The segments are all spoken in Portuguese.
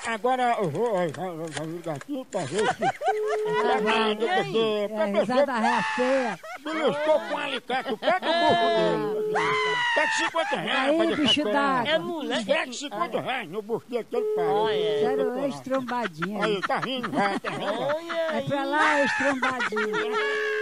Agora eu vou ligar aqui pra ver se... Risada reafeia. Beliscou com um alicate, pega o burro dele. Pega 50 reais pra Aí, deixar bicho esperar. dá. Pega 50 reais no burro dele que ele paga. Quero estrombadinha. Aí, tá rindo, vai, tá rindo. É pra lá, estrombadinha.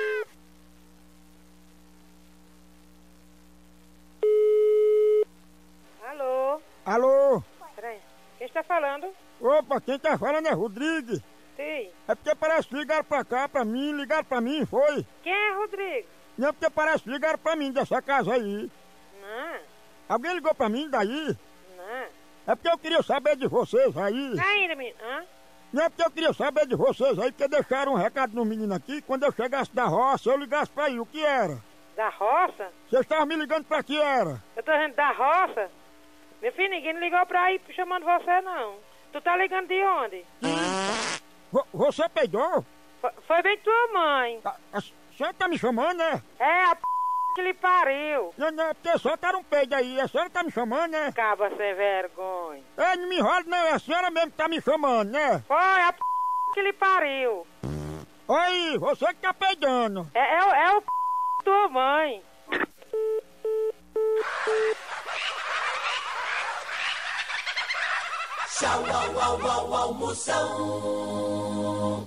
Alô? Alô? Peraí. Quem está falando? Opa, quem tá falando é Rodrigo. Sim. É porque parece que ligaram pra cá, ligaram pra mim, foi? Quem é Rodrigo? Não é porque parece que ligaram pra mim dessa casa aí. Não. Alguém ligou pra mim daí? Não. É porque eu queria saber de vocês aí. Ainda, menino. Hã? Não é porque eu queria saber de vocês aí, porque deixaram um recado no menino aqui, quando eu chegasse da roça, eu ligasse pra aí, o que era? Da roça? Vocês estavam me ligando pra que era? Eu tô dizendo da roça? Meu filho, ninguém ligou pra ir chamando você, não. Tu tá ligando de onde? Você peidou? Foi bem tua mãe. A senhora tá me chamando, né? É a que lhe pariu. Não, é porque só tá um peido aí, a senhora tá me chamando, né? Acaba sem vergonha. É, não me enrola não, é a senhora mesmo que tá me chamando, né? Foi a que lhe pariu. Oi, você que tá peidando. É o tua mãe. Tchau, au, almoção.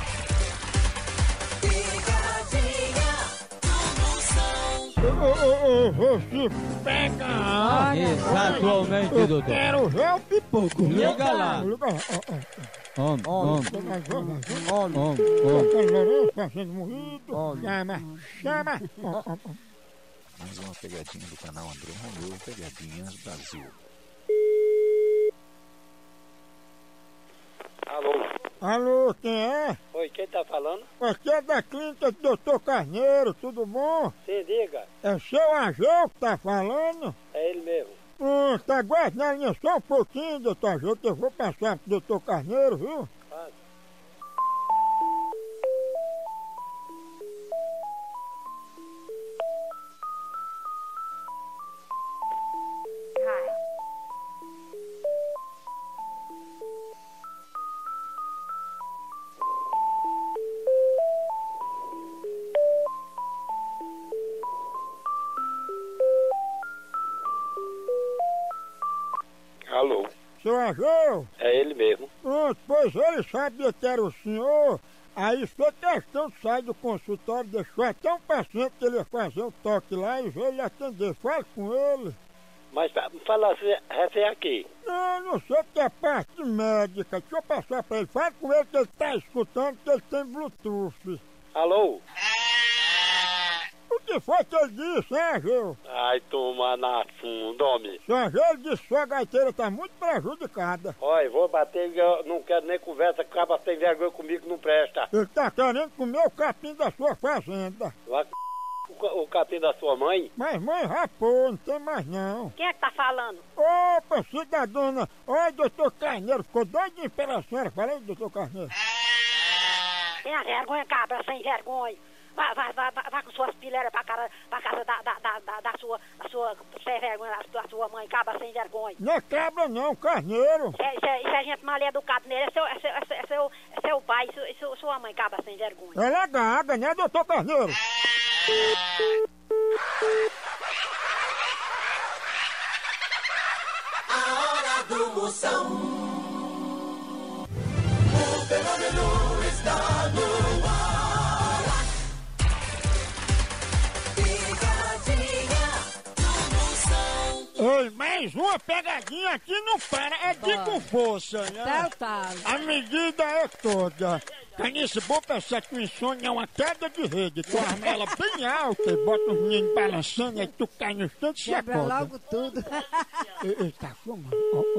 Picadinha do Moção. Você pega. Exatamente, Eu doutor. quero ver o pipoco. Liga lá. Liga lá. Homem. Lourenço fazendo moído. Chama. Mais uma pegadinha do canal André Romeu, Pegadinhas Brasil. Alô? Alô, quem é? Oi, quem tá falando? Aqui é da clínica do Dr. Carneiro, tudo bom? Sim, diga. É seu Ageu que tá falando? É ele mesmo. Tá aguardando na linha só um pouquinho, doutor Ageu, que eu vou passar pro Dr. Carneiro, viu? Faz. Alô? Seu Ageu? É ele mesmo. Pronto, pois ele sabia que era o senhor, aí foi questão de sair do consultório, deixou até um paciente que ele ia fazer um toque lá e veio lhe atender. Fale com ele. Mas fala assim aqui. Não sei que é parte médica. Deixa eu passar pra ele. Fale com ele que ele tá escutando, que ele tem Bluetooth. Alô? O que foi que ele disse, hein, Ageu? Ai, toma na funda, homem. Seu Ageu, ele disse que sua gaiteira tá muito prejudicada. Olha, vou bater, eu não quero nem conversa, acaba sem vergonha comigo, não presta. Ele tá querendo comer o capim da sua fazenda. Lá o capim da sua mãe. Mas mãe rapou, não tem mais não. Quem é que tá falando? Opa, cidadona! Oi, doutor Carneiro, ficou doidinho pela senhora. Falei, doutor Carneiro. Tenha vergonha, cabra, sem vergonha. Vai com suas pilheiras pra casa da sua sem vergonha, da sua mãe, cabra sem vergonha. Não é cabra não, Carneiro. Isso é gente mal educada nele, é seu pai, sua mãe, cabra sem vergonha. Ela é gaga, né, doutor Carneiro? A hora do Moção. O fenômeno está no ar. Picadinha do Moção. Oi, mais uma pegadinha aqui não para, é de com força, né? A medida é toda. Canice boca, essa tua insônia é uma queda de rede. Tu arma ela bem alta e bota os meninos balançando, aí tu cai no instante e Quebra acorda. logo tudo. Ele tá fumando.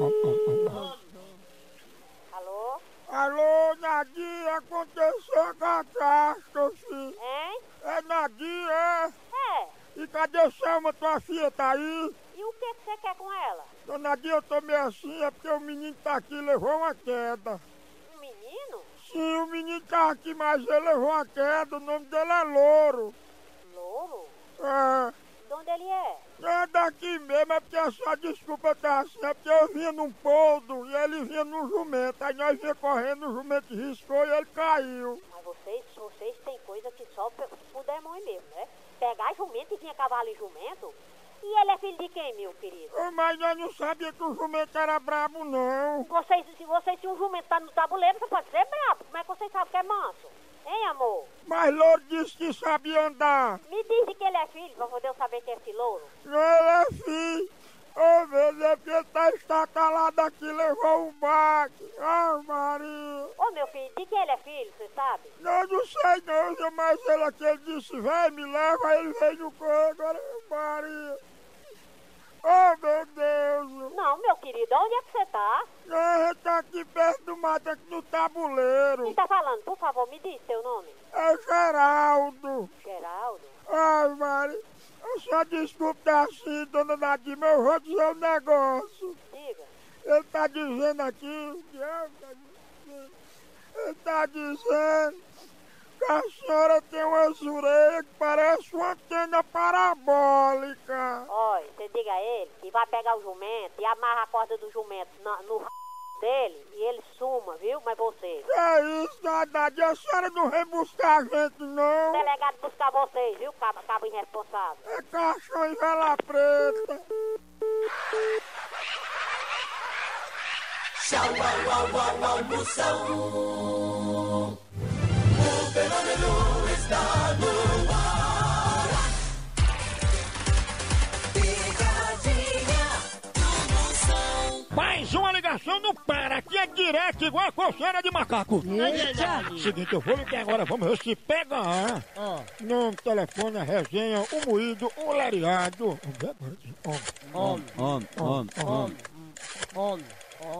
Alô? Alô, Nadia, aconteceu a catástrofe. Hein? É Nadia, É. E cadê Selma, tua filha, tá aí? E o que você quer com ela? Dona Nadia, eu tô meio assim, é porque o menino tá aqui e levou uma queda. Um menino? Sim, o menino tá aqui, mas ele levou uma queda, o nome dele é Louro. Louro? É, De onde ele é? É daqui mesmo, é porque a sua desculpa tá assim, é porque eu vinha num poldo e ele vinha num jumento, aí nós vinha correndo, o jumento riscou e ele caiu. Mas vocês têm coisa que só pro demônio mesmo, né? Pegar jumento e vinha cavalo e jumento? E ele é filho de quem, meu querido? Mas nós não sabia que o jumento era brabo, não. Se um jumento tá no tabuleiro, você pode ser brabo. Como é que vocês sabem que é manso? Hein, amor? Mas Louro disse que sabia andar. Me diz que ele é filho, pra poder eu saber que é esse louro. Ele é filho. Ô, meu Deus, porque ele tá estacalado aqui, levou um baque. Ai, Maria. Ô, meu filho, de que ele é filho, você sabe? Eu não sei não, mas ele aqui ele disse, vem, me leva, aí ele veio no corpo, agora, Maria. Oh, meu Deus! Não, meu querido, onde é que você tá? A gente tá aqui perto do mato, aqui no tabuleiro. Quem tá falando? Por favor, me diz seu nome. É Geraldo. Geraldo? Ai, Maria, eu só desculpe assim, dona Nadima, eu vou dizer um negócio. Diga. Ele tá dizendo aqui, o diabo tá dizendo, ele tá dizendo que a senhora tem umas orelhas que parece uma antena parabólica. Olha, você diga a ele que vai pegar o jumento e amarra a corda do jumento no dele e ele suma, viu? Mas você. É isso, Nadade, a senhora não vem buscar a gente, não. O delegado buscar vocês, viu? Cabo irresponsável. É cachorro e vela preta. Tchau, au, au, moção. O fenômeno está no ar. Picadinha do Moção. Mais uma ligação não para, aqui é direto igual a coceira de macaco. Eita. Seguinte, eu vou ligar agora, vamos ver se pega nome, telefone, a resenha, o moído, o lariado. Homem.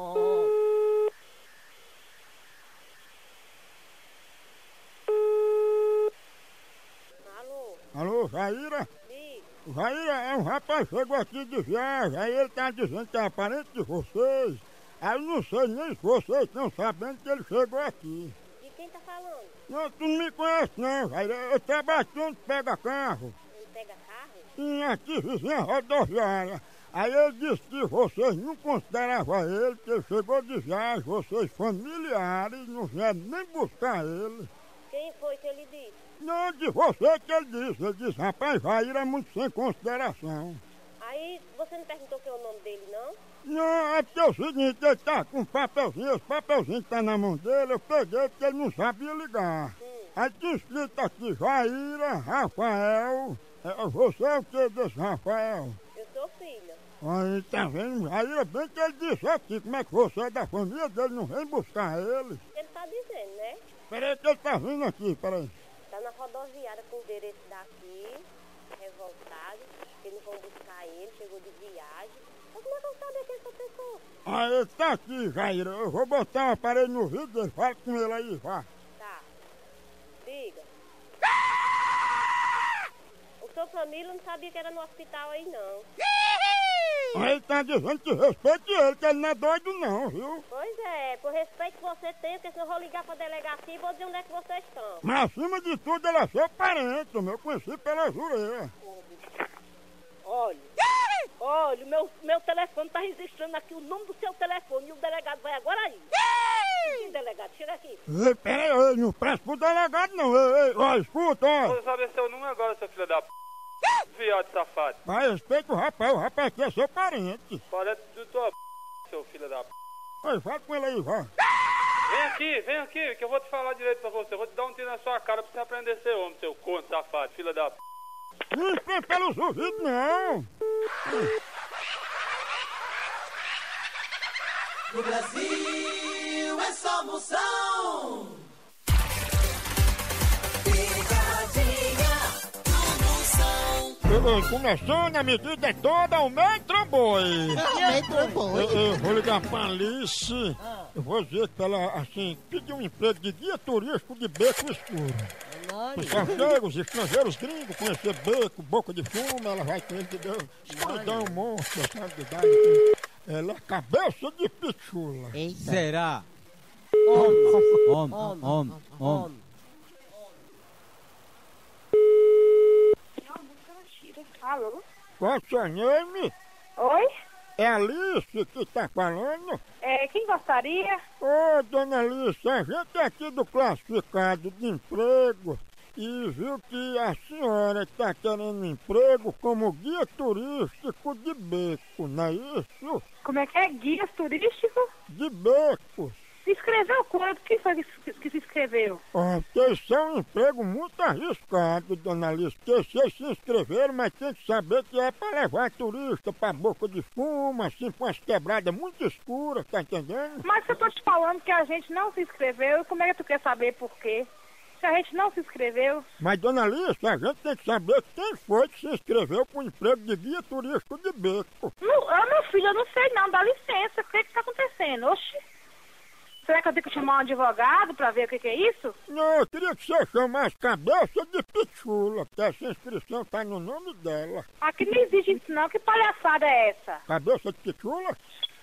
Alô, Jaira? Sim. Jaira, é um rapaz que chegou aqui de viagem, aí ele tá dizendo que é parente de vocês. Aí eu não sei nem se vocês estão sabendo que ele chegou aqui. E quem tá falando? Não, tu não me conhece não, Jaira, eu trabalho aqui onde pega carro. Ele pega carro? Sim, aqui vizinha rodoviária. Aí ele disse que vocês não consideravam ele, que ele chegou de viagem, vocês familiares, não vieram nem buscar ele. Quem foi que ele disse? Não, de você que ele disse. Ele disse, rapaz, Jair é muito sem consideração. Aí você não perguntou que é o nome dele, não? Não, é porque é o seguinte, ele tá com um papelzinho, esse papelzinho que tá na mão dele, eu peguei porque ele não sabia ligar. Aí tinha escrito aqui, Jaira, Rafael. Você é o que desse Rafael? Eu sou filha. Aí, tá vendo? Jaira, bem que ele disse aqui, como é que você é da família dele, não vem buscar ele. Ele tá dizendo, né? Peraí que ele tá vindo aqui, peraí. Tá na rodoviária com o endereço daqui, revoltado, que não vão buscar ele, chegou de viagem. Mas como é que eu sabia que é essa pessoa? Ah, ele tá aqui, Jaira. Eu vou botar um aparelho no vídeo dele, fala com ele aí, vá. Tá. Diga. O seu família não sabia que era no hospital aí, não. Aí ele tá dizendo que respeite ele, que ele não é doido não, viu? Pois é, por respeito que você tem, porque senão eu vou ligar pra delegacia e vou dizer onde é que vocês estão. Mas acima de tudo ele é seu parente, eu conheci pela jureia. Olha, meu telefone tá registrando aqui o nome do seu telefone e o delegado vai agora aí. Sim, delegado, chega aqui. Ei, peraí, não presta pro delegado não, ei, ó, escuta, ó. Você sabe seu número agora, seu filho da p... Viado safado. Mas respeita o rapaz aqui é seu parente. Parece do tua p... seu filho da p... Oi, fala com ele aí, vá. Vem aqui, que eu vou te falar direito pra você. Eu vou te dar um tiro na sua cara pra você aprender a ser homem, seu corno safado, filho da p... Não espreme pelos ouvidos, não. No Brasil é só Moção. Picadinha do Moção. Começando, a medida é toda, o Metro Boi. Eu vou ligar pra Alice. Eu vou dizer pra ela, assim, pedir um emprego de guia turístico de beco escuro. Os parceiros, estrangeiros, gringos, conhecer beco, boca de fumo, ela vai com ele, entendeu? Escuridão, monstro, sabe de idade. Ela é cabeça de pichula. Será? Homem. Alô? Qual é o seu nome? Oi? É a Alice que tá falando? Quem gostaria? Ô, dona Alice, a gente é aqui do classificado de emprego e viu que a senhora está querendo emprego como guia turístico de beco, não é isso? Como é que é? Guia turístico? De becos. Se inscreveu quando? Quem foi que se inscreveu? Porque isso é um emprego muito arriscado, dona Alice, porque vocês se inscreveram, mas tem que saber que é para levar turista pra boca de fumo, assim, com as quebradas muito escuras, tá entendendo? Mas eu tô te falando que a gente não se inscreveu, como é que tu quer saber por quê? Se a gente não se inscreveu... Mas, dona Alice, a gente tem que saber quem foi que se inscreveu para o emprego de guia turístico de beco. Meu filho, eu não sei não, dá licença, o que tá acontecendo? Oxi! Será que eu tenho que chamar um advogado pra ver o que é isso? Não, eu queria que você chamasse cabeça de pichula, porque essa inscrição tá no nome dela. Aqui não existe isso não, que palhaçada é essa? Cabeça de pichula?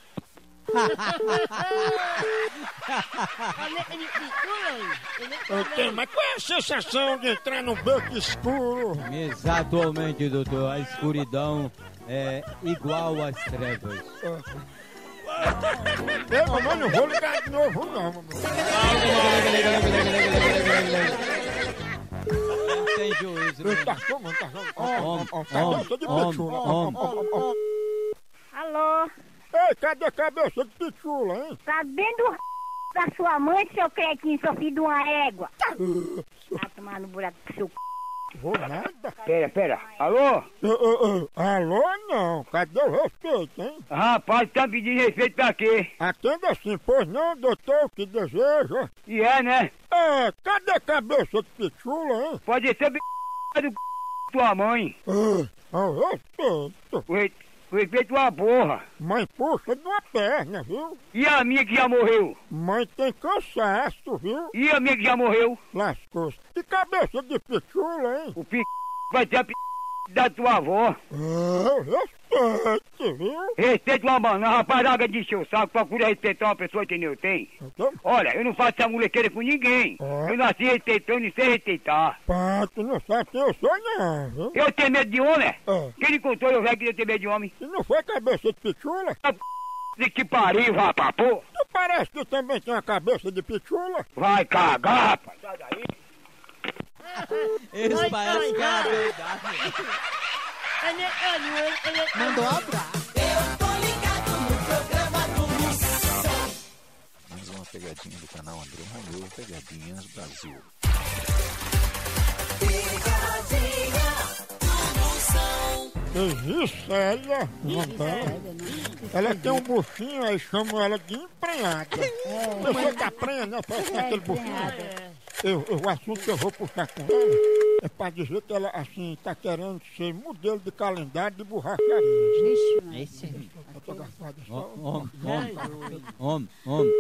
Ok, mas qual é a sensação de entrar num beco escuro? Exatamente, doutor. A escuridão é igual às trevas. Ei, mamãe, não vou ligar de novo, não, mamãe. Não tem juízo. Ele tá chamando, tá chamando. Cabeça de pichula. Alô? Ei, cadê a cabeça de pichula, hein? Tá dentro da sua mãe, seu cretinho, seu filho de uma égua. Tá tomando buraco pro seu c... Vou nada. Pera. Alô? Alô, não. Cadê o respeito, hein? Rapaz, tá pedindo respeito pra quê? Atenda assim, pois não, doutor, o que deseja? E é, né? Cadê a cabeça de pichula, hein? Pode ser do tua mãe. Respeito. O respeito é uma porra. Mãe puxa de uma perna, viu? E a minha que já morreu? Mãe tem cansaço, viu? E a minha que já morreu? Lascou-se. Que cabeça de pichula, hein? O vai ter a da tua avó. Respeito, viu? Respeito uma banana, rapaz, larga de encher o saco, procura respeitar uma pessoa que nem eu tenho. Olha, eu não faço essa molequeira com ninguém. Eu nasci respeitando e sei respeitar. Pá, tu não sabe quem eu sou não, viu? Eu tenho medo de homem? Quem lhe contou eu já queria ter medo de homem? E não foi cabeça de pichula? Que pariu, rapaz, pô! Tu parece que também tem uma cabeça de pichula? Vai cagar, rapaz! Sai daí! Esse parece que é a verdade. Mandou abraço. Eu tô ligado no programa do Moção. Mais uma pegadinha do canal André Romeu, Pegadinhas Brasil. Pegadinha do Moção. Gisela, ela tem um buchinho, aí chamam ela de emprenhada. Você tá prenha, né? Parece aquele buchinho. O assunto que eu vou puxar com ela é pra dizer que ela, assim, tá querendo ser modelo de calendário de borracharia. Esse. Eu tô gastado só. Homem.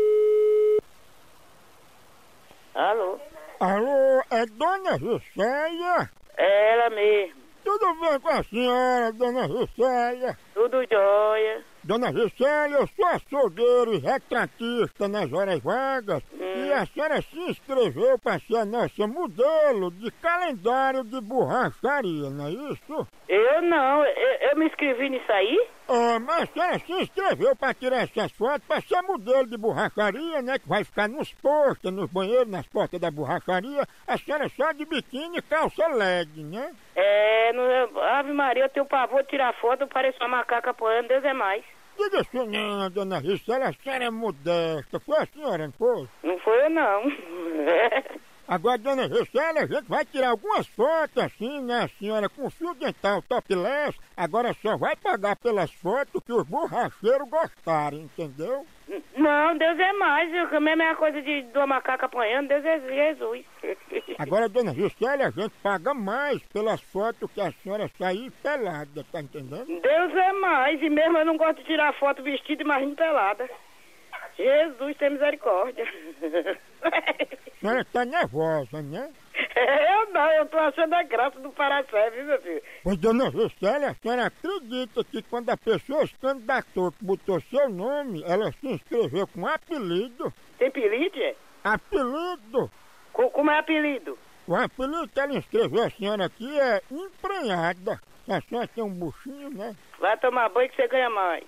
Alô, é Dona Juscelia? É ela mesmo. Tudo bem com a senhora, Dona Juscelia? Tudo jóia. Dona Juscelia, eu sou açougueiro e retratista nas horas vagas e a senhora se inscreveu para ser a nossa modelo de calendário de borracharia, não é isso? Eu não, eu me inscrevi nisso aí? Mas a senhora se inscreveu para tirar essas fotos para ser modelo de borracharia, né? Que vai ficar nos postos, nos banheiros, nas portas da borracharia. A senhora só de biquíni e calça leg, né? Ave Maria, eu tenho pavor de tirar foto, eu pareço uma macaca apoiando, Deus é mais. Diga assim, não, Dona Ricela, a senhora é modesta. Foi a senhora, não foi? Não foi eu, não. Agora, Dona Ricela, a gente vai tirar algumas fotos assim, né, a senhora, com fio dental topless. Agora só vai pagar pelas fotos que os borracheiros gostarem, entendeu? Não, Deus é mais. A mesma coisa de uma macaca apanhando, Deus é Jesus. Agora, Dona Ricela, a gente paga mais pelas fotos que a senhora sair pelada, tá entendendo? Deus é mais. E mesmo eu não gosto de tirar foto vestida, imagina pelada. Jesus, tem misericórdia. A senhora tá nervosa, né? Eu não, eu tô achando a graça do Paracé, viu, meu filho? Pois, Dona Ricela, a senhora acredita que quando a pessoa se candidatou, que botou seu nome, ela se inscreveu com apelido? Tem apelido, é? Apelido? Como é apelido? O apelido que ela inscreveu a senhora aqui é emprenhada. A a senhora tem um buchinho, né? Vai tomar banho que você ganha mais.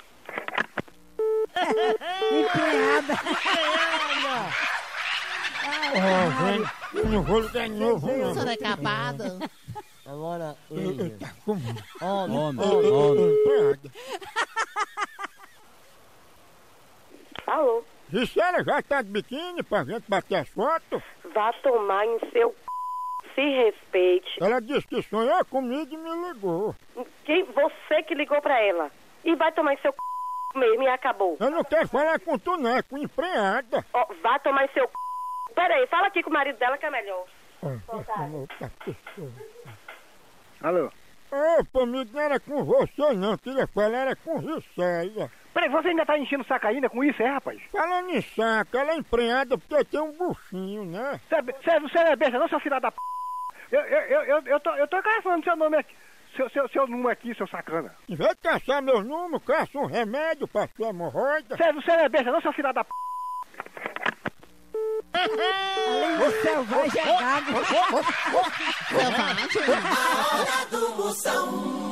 Empreada. Eu não vou ligar de novo, não. Você é acabada. Agora, Tá com... Homem. Alô? Gisela já tá de biquíni pra gente bater as fotos? Vá tomar em seu se respeite. Ela disse que sonhou comigo e me ligou. Você que ligou pra ela. E vai tomar em seu mesmo e acabou. Eu não quero falar com tu, não, é com empregada. Ó, vá tomar em seu Pera aí, fala aqui com o marido dela que é melhor. Alô? Opa, amigo, não era com você não, queria falar, era com Gisela. Peraí, você ainda tá enchendo o saco ainda com isso, rapaz? Falando em saco, ela é empregada porque tem um buchinho, né? Você não é besta não, seu filho da p... Eu tô falando seu nome aqui. Seu número aqui, seu sacana. Em vez de caçar meu número, caça um remédio pra sua hemorroida. Você não é besta não, seu filho da p... Além do selvagem é gago. A hora do Moção.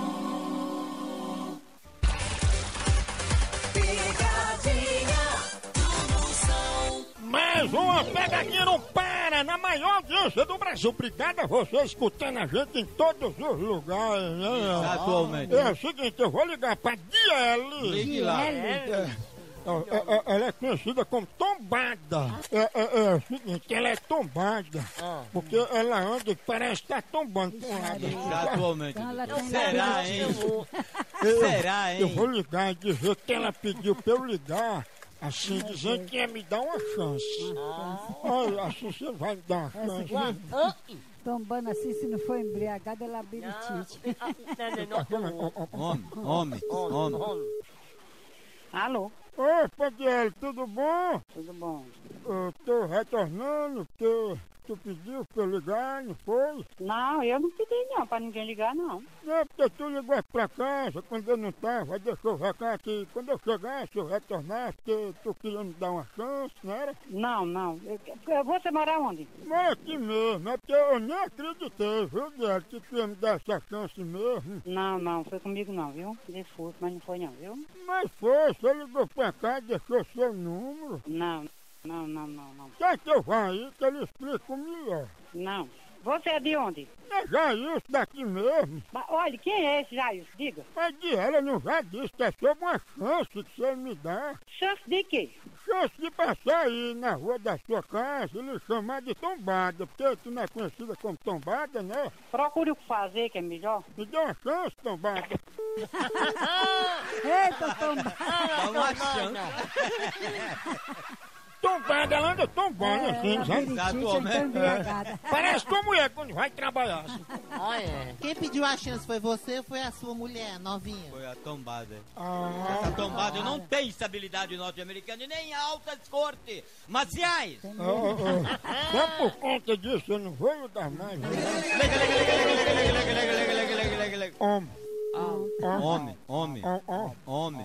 Pegadinha do Moção. Mais uma pegadinha não para, na maior audiência do Brasil. Obrigado a você escutando a gente em todos os lugares, né? Atualmente. É o seguinte, eu vou ligar pra Diele. Ligue lá. Ela é conhecida como tombada. É o seguinte, ela é tombada. Porque ela anda e parece estar tombando com lado. Exatamente. Então Será, hein? Será, hein? Eu vou ligar e dizer que ela pediu pra eu ligar, assim, dizendo que ia me dar uma chance. Olha, assim você vai me dar uma chance. Tombando assim, se não for embriagado, é labirintite. Homem. Alô? Opa, Diele, tudo bom? Tudo bom? Eu tô retornando porque tu pediu pra eu ligar, não foi? Não, eu não pedi não, pra ninguém ligar não. Não, porque tu ligou pra casa quando eu não tava, deixou o recado que quando eu chegasse eu retornasse, porque tu queria me dar uma chance, não era? Não. Você mora onde? Mora aqui mesmo, é porque eu nem acreditei, viu, Diele, que tu ia me dar essa chance mesmo. Não, foi comigo não, viu? Desculpa, mas não foi não, viu? Mas foi, você ligou pra cá e deixou seu número. Não. Quer que eu vá aí que ele explica melhor? Não. Você é de onde? É Jailson daqui mesmo. Olha, quem é esse Jailson? Diga. Mas Diele não já disse que é sobre uma chance que você me dá. Chance de quê? Chance de passar aí na rua da sua casa e lhe chamar de tombada, porque tu não é conhecida como tombada, né? Procure o que fazer, que é melhor. Me dê uma chance, tombada. Eita, tombada. Dá uma chance. Tombada, ela anda tombando assim, sabe? Exatamente. Parece tua mulher quando vai trabalhar assim. Quem pediu a chance foi você ou foi a sua mulher, novinha? Foi a tombada. Essa tombada não tem estabilidade norte-americana e nem altas cortes marciais. Só por conta disso eu não vou ajudar mais. Homem.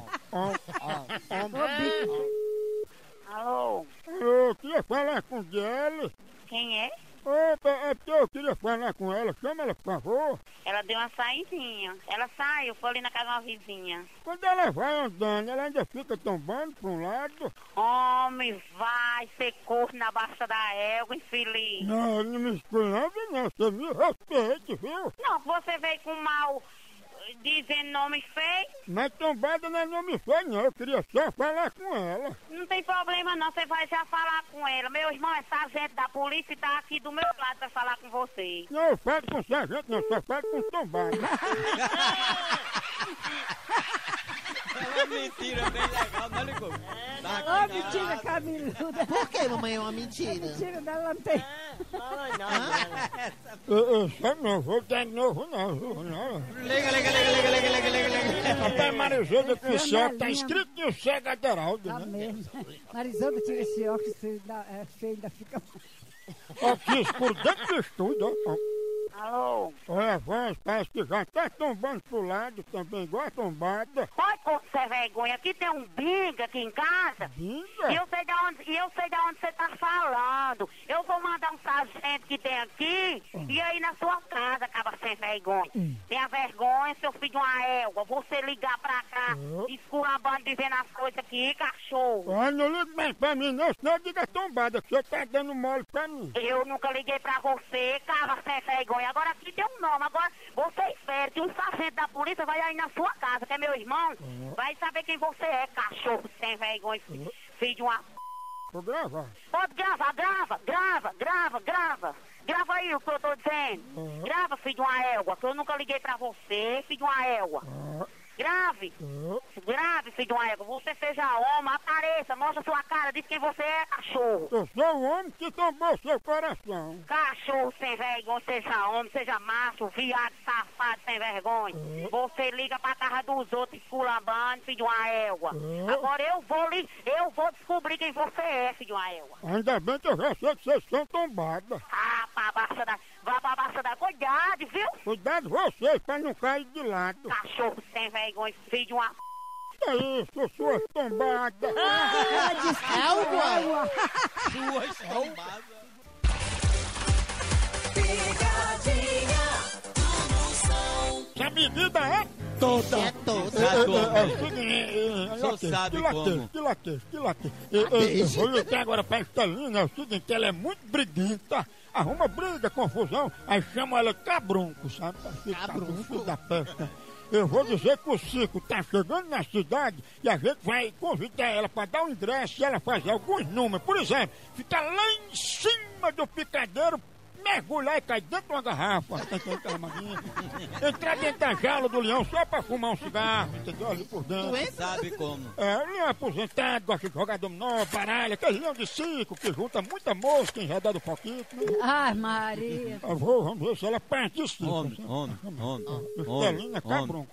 Alô? Eu queria falar com Diele. Quem é? Opa, é porque eu queria falar com ela. Chama ela, por favor. Ela deu uma saidinha. Ela saiu, foi ali na casa de uma vizinha. Quando ela vai andando, ela ainda fica tombando para um lado. Homem, vai ser corno na baixa da égua, infeliz. Não me escolhe não. Você me respeite, viu? Não, você veio com mal dizendo nome feio. Mas tombada não é nome feio, não. Eu queria só falar com ela. Não tem problema não, você vai já falar com ela. Meu irmão é sargento da polícia e tá aqui do meu lado pra falar com você. Não, eu falo com sargento, não. Só falo com tombada. É uma mentira bem legal, não ligou? Ô, mentira cabeluda. Por que, mamãe, é uma mentira? Mentira dela não tem. Eu só não vou dar de novo, não. Liga. Papai Marisolda com esse óculos, tá escrito no Cega Aderaldo, Tá né? mesmo. Marisolda tira esse óculos, é feio, ainda fica... Óculos escuro dentro do estúdio, ó. Alô? Olha, a voz parece que já tá tombando pro lado também, igual a tombada. Pode pôr sem vergonha, aqui tem um binga aqui em casa. Binga? E eu sei de onde você tá falando. Eu vou mandar um sargento que tem aqui e aí na sua casa, acaba sem vergonha. Tenha vergonha, seu filho de uma égua. Você ligar pra cá, esculambando, dizendo as coisas aqui, cachorro. Ah, não liga mais pra mim não, senão diga tombada, que você tá dando mole pra mim. Eu nunca liguei pra você, cava sem vergonha. Agora aqui tem um nome, agora você espera que um sargento da polícia vai aí na sua casa, que é meu irmão, vai saber quem você é, cachorro sem vergonha, filho de uma... Vou gravar. Pode gravar, grava. Grava aí o que eu tô dizendo. Grava, filho de uma égua, que eu nunca liguei pra você, filho de uma égua. Grave, filho de uma égua. Você seja homem, apareça, mostra sua cara, diz quem você é, cachorro. Eu sou o homem que tombou seu coração. Cachorro sem vergonha, seja homem, seja macho, viado, safado, sem vergonha. Você liga pra casa dos outros, esculambando, filho de uma égua. Agora eu vou descobrir quem você é, filho de uma égua. Ainda bem que eu já sei que vocês são tombadas. Ah, vai pra baixa da... Cuidado, viu? Cuidado vocês pra não cair de lado. Cachorro sem vergonha, filho de uma... É isso, suas tombadas. Suas tombadas. Pegadinha do Moção. Essa medida é toda. É toda. É o seguinte, Só sabe como. que latex. Eu vou ligar agora pra Estelina, é o seguinte, ela é muito briguenta, arruma briga, confusão, aí chama ela de cabrunco, sabe? Cabrunco da festa. Eu vou dizer que o Cico tá chegando na cidade e a gente vai convidar ela para dar um ingresso e ela fazer alguns números. Por exemplo, ficar lá em cima do picadeiro, mergulhar e cair dentro de uma garrafa. Entrar dentro da jaula do leão só pra fumar um cigarro, entendeu? Ali por dentro. Sabe como? É, o leão aposentado, gosta de jogar dominó, baralho, aquele leão de circo que junta muita mosca em redor do foquito. Né? Ai, Maria. Vamos ver se ela participa. Homem. Estelina Cabrão.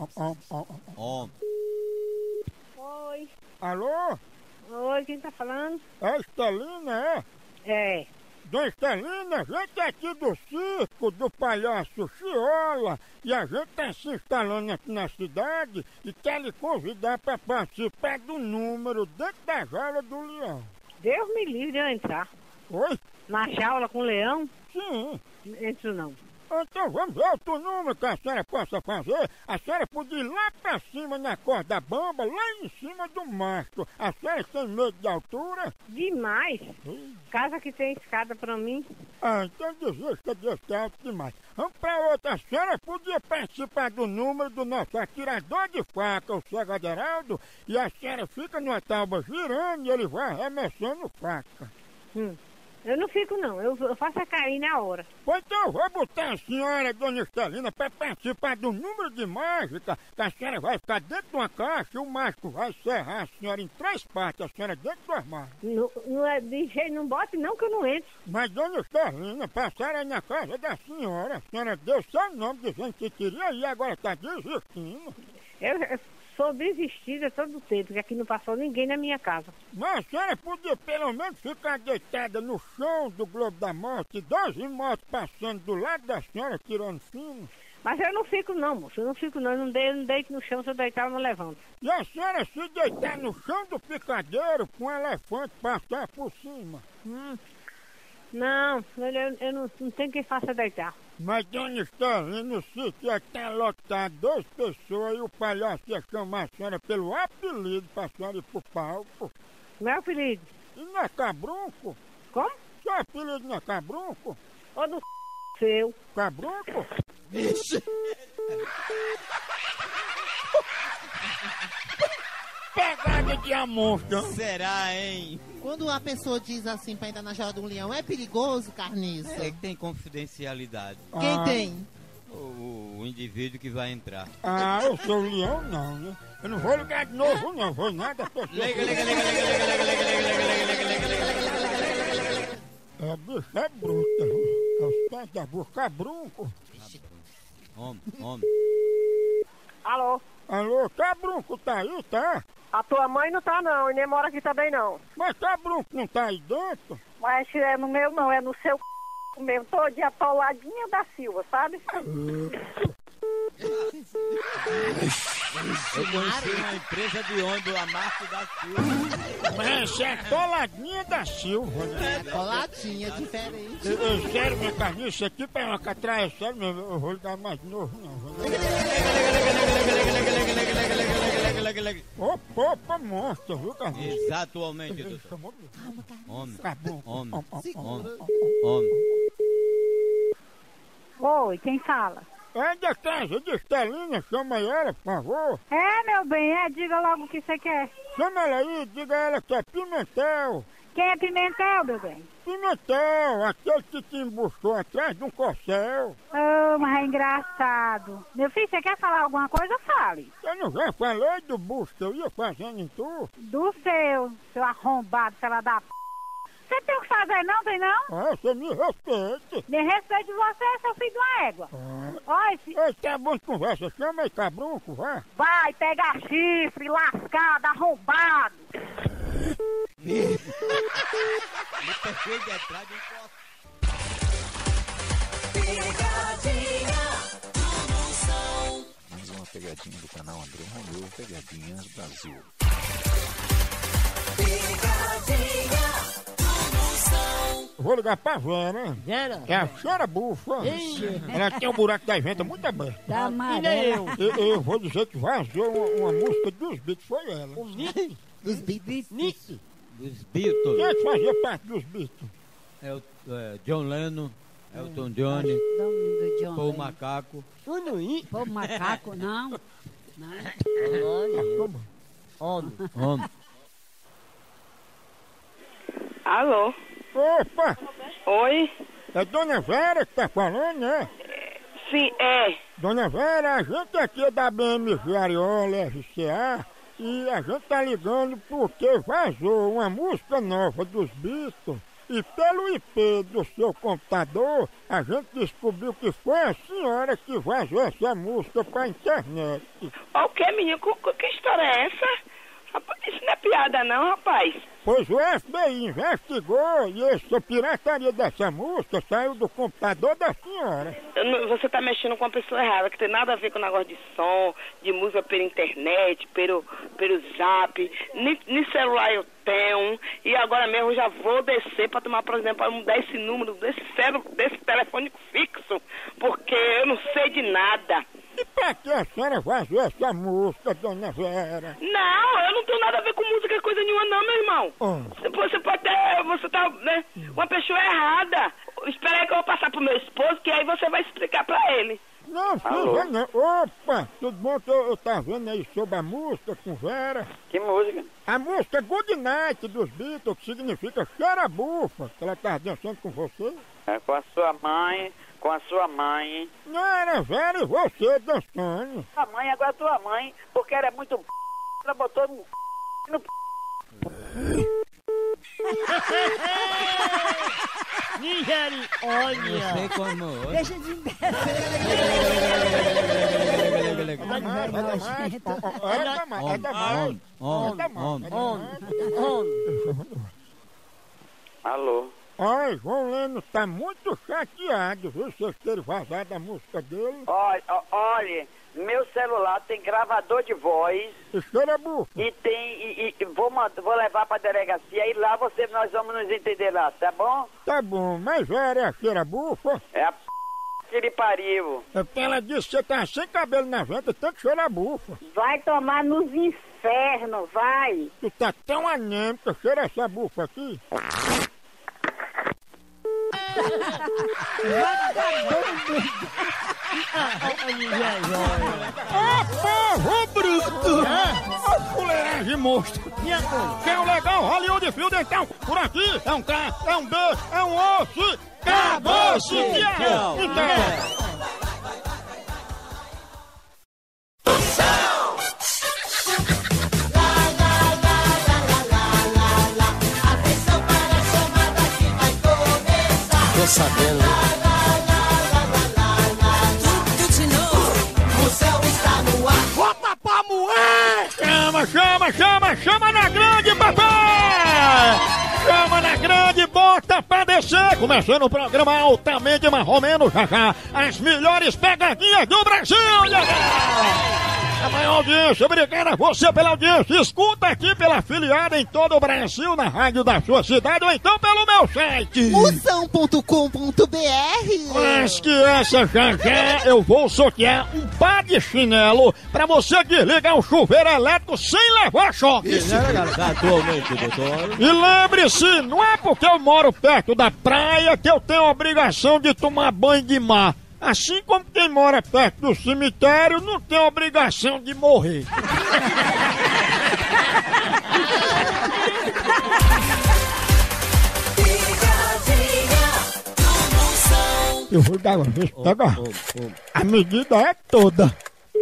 Oi. Alô? Oi, quem tá falando? É a Estelina, é? É. Dona Estelina, a gente é aqui do circo, do palhaço Chiola, e a gente tá se instalando aqui na cidade e quer lhe convidar para participar do número dentro da jaula do leão. Deus me livre de eu entrar. Oi? Na jaula com o leão? Sim. Não entro não. Então vamos ver outro número que a senhora possa fazer. A senhora pode ir lá pra cima na corda bamba, lá em cima do mastro. A senhora tem medo de altura? Demais. Casa que tem escada pra mim. Ah, então desista desse alto demais. Vamos pra outra. A senhora podia participar do número do nosso atirador de faca, o Cego Aderaldo, e a senhora fica numa tábua girando e ele vai arremessando faca. Eu não fico não, eu faço a cair na hora. Pois então eu vou botar a senhora, dona Estelina, para participar do número de mágica, que a senhora vai ficar dentro de uma caixa e o mágico vai serrar a senhora em 3 partes, a senhora dentro do armário. Não é de jeito, não bote não que eu não entro. Mas dona Estelina, passaram aí na casa da senhora, a senhora deu seu nome dizendo que queria ir e agora está desistindo. Eu sou desistida todo o tempo, porque aqui não passou ninguém na minha casa. Mas a senhora podia pelo menos ficar deitada no chão do Globo da Morte, 12 motos passando do lado da senhora tirando fino. Mas eu não fico não, moço, eu não fico não, eu não deito no chão, se eu deitar eu não levanto. E a senhora se deitar no chão do picadeiro com um elefante passar por cima? Não, eu não tenho quem faça deitar. Mas dona Estelina, o sítio é até lotado, 2 pessoas e o palhaço ia chamar a senhora pelo apelido pra senhora ir pro palco. Meu apelido? E não é Cabrunco? Como? Seu apelido não é Cabrunco? Ou do seu? Cabrunco? Ixi! Pegada de amostra. Será, hein? Quando a pessoa diz assim pra entrar na jaula de um leão, é perigoso, Carniça? É que tem confidencialidade. Quem tem? O indivíduo que vai entrar. Ah, eu sou o leão não, né? Eu não vou ligar de novo não, vou nada. Liga. É, bicho, é bruta. É os pés da boca, Cabrunco. Homem. Alô? Alô, Cabrunco tá aí, tá? A tua mãe não tá não, e nem mora aqui também não. Mas Cabrunco não tá aí dentro? Mas é no meu não, é no seu Meu, todinha atoladinha da Silva, sabe? Eu conheci uma empresa de ônibus, a marca da Silva. Mas é toladinha da Silva, né? Toladinha, diferente. Sério, minha carniça, aqui pra uma catraia, sério mesmo, eu vou lhe dar mais novo, não. Opa, monstro, viu, carniça? Exatamente, doutor. Homem. Oi, quem fala? É da casa de Estelina, chama ela, por favor. É, meu bem, diga logo o que você quer. Chama ela aí, diga ela que é Pimentel. Quem é Pimentel, meu bem? Pimentel, aquele que te embuchou atrás de um corcel. Oh, mas é engraçado. Meu filho, você quer falar alguma coisa? Fale. Eu não já falei do bucho que eu ia fazendo em tu? Do seu arrombado, fela da p... Você tem o que fazer não, tem não? Você me respeite. Me respeite você, seu filho de uma égua. Olha, Ei, tá bom de conversa, chama aí, cabrunco, vai. Vai pegar chifre, lascado, arrombado. Me perfeito detrás de um copo. Pegadinha do Moção. Mais uma pegadinha do canal André Romeu, Pegadinhas Brasil. Pegadinha do Moção. Vou ligar pra Vera. Vera? É a senhora bufa. Ela tem um buraco da venta muito aberto. Da amarela. Eu vou dizer que vazou uma música dos Beatles, foi ela. Dos Beatles. Dos Beatles. Quem é que fazia parte dos Beatles? John Lennon, Elton John, Paul Macaco. Paul Macaco, não. Homem. Alô? Opa! Oi? É Dona Vera que tá falando, né? Sim, é. Dona Vera, a gente aqui é da BMG Ariola RCA e a gente tá ligando porque vazou uma música nova dos Beatles e pelo IP do seu computador a gente descobriu que foi a senhora que vazou essa música pra internet. O que, menino? Que história é essa? Rapaz, isso não é piada não, rapaz. Pois o FBI investigou e essa pirataria dessa música saiu do computador da senhora. Você tá mexendo com uma pessoa errada, que tem nada a ver com o negócio de som, de música pela internet, pelo zap, nem celular eu tenho, e agora mesmo eu já vou descer pra tomar, por exemplo, pra mudar esse número desse telefone fixo, porque eu não sei de nada. E pra que a senhora vazou essa música, Dona Vera? Não, eu não tenho nada a ver com música, coisa nenhuma não, meu irmão. Você pode ter, você tá, né, uma pessoa errada. Espera aí que eu vou passar pro meu esposo, que aí você vai explicar pra ele. Não, filha, não. Opa, tudo bom que eu tava vendo aí sobre a música com Vera? Que música? A música Good Night dos Beatles, que significa cheira bufa, que ela tava dançando com você. É com a sua mãe. Com a sua mãe. Não, era Vera e você dançando. A mãe, agora tua mãe, porque ela é muito ela botou no Olha. Sei como. Deixa de Alô? Olha, João Leno tá muito chateado, viu? Vocês terem vazado a música dele. Olha, meu celular tem gravador de voz. Cheira bufa. E tem. Vou levar pra delegacia e lá nós vamos nos entender lá, tá bom? Tá bom, mas Vera é a cheira bufa? É a que lhe pariu. É porque ela disse que você tá sem cabelo na venta, tanto cheira bufa. Vai tomar nos infernos, vai. Tu tá tão anêmica, cheira essa bufa aqui. Povo bruto! Ó, fuleiragem monstro! Quem é o legal? Hollywood Field, então, por aqui é um K, é um B, é um osso! Acabou-se! Então! Tô sabendo. Tudo de novo. O céu está no ar. Bota pra moer! Chama na grande, papai! Chama na grande, bora! bota pra descer, começando o programa altamente marromeno, já já, as melhores pegadinhas do Brasil, a maior audiência, obrigado a você pela audiência, escuta aqui pela afiliada em todo o Brasil, na rádio da sua cidade, ou então pelo meu site moção.com.br. Mas que essa já eu vou sortear um par de chinelo pra você desligar o chuveiro elétrico sem levar choque. Exatamente, doutor. E lembre-se, não é porque eu moro perto da praia que eu tenho a obrigação de tomar banho de mar. Assim como quem mora perto do cemitério não tem a obrigação de morrer. Eu vou dar uma vez, pega. A medida é toda.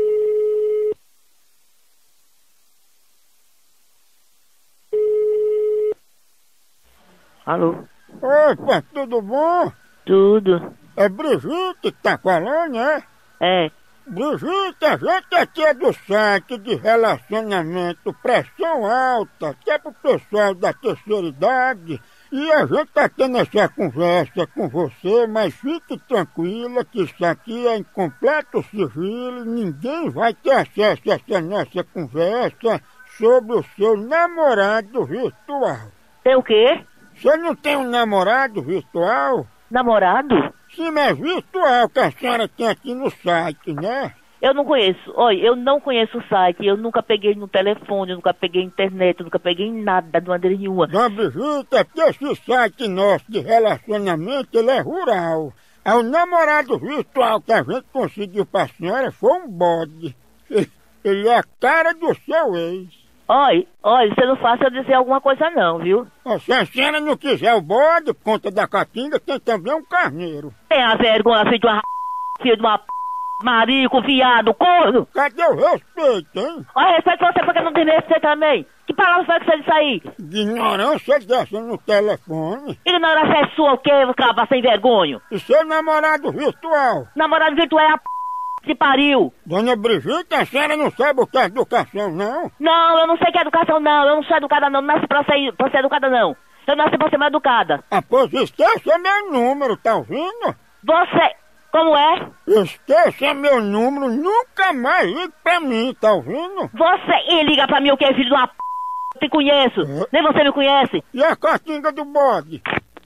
Alô? Opa, tudo bom? Tudo. É Brigitte que tá falando, né? É. Brigitte, a gente aqui é do site de relacionamento Pressão Alta, que é pro pessoal da terceira idade. E a gente tá tendo essa conversa com você, mas fique tranquila que isso aqui é em completo sigilo, ninguém vai ter acesso a essa nossa conversa sobre o seu namorado virtual. Tem o quê? Você não tem um namorado virtual? Namorado? Sim, mas virtual que a senhora tem aqui no site, né? Eu não conheço. Olha, eu não conheço o site. Eu nunca peguei no telefone, eu nunca peguei internet, eu nunca peguei em nada de maneira nenhuma. Dona Brigitte, é porque esse site nosso de relacionamento, ele é rural. É o namorado virtual que a gente conseguiu pra senhora foi um bode. Ele é a cara do seu ex. Olha, você não faça eu dizer alguma coisa não, viu? Se a senhora não quiser o bode, por conta da caatinga, tem também um carneiro. Tem a vergonha, filho de uma marico, viado, corno. Cadê o respeito, hein? Olha, respeito você porque não tem respeito também. Que palavra foi que você disse aí? Ignorância dessa no telefone. Ignorância é sua o quê, cabra sem vergonha? E seu namorado virtual? Namorado virtual é a que pariu. Dona Brigitte, a senhora não sabe o que é educação, não? Não, eu não sei o que é educação, não. Eu não sou educada, não. Não nasci pra ser educada, não. Eu nasci pra ser mais educada. Ah, pois esqueça meu número, tá ouvindo? Você... Como é? Esqueça meu número, nunca mais ligue pra mim, tá ouvindo? Você liga pra mim o que é filho de uma p... Eu te conheço. Nem você me conhece. E a caatinga do bode?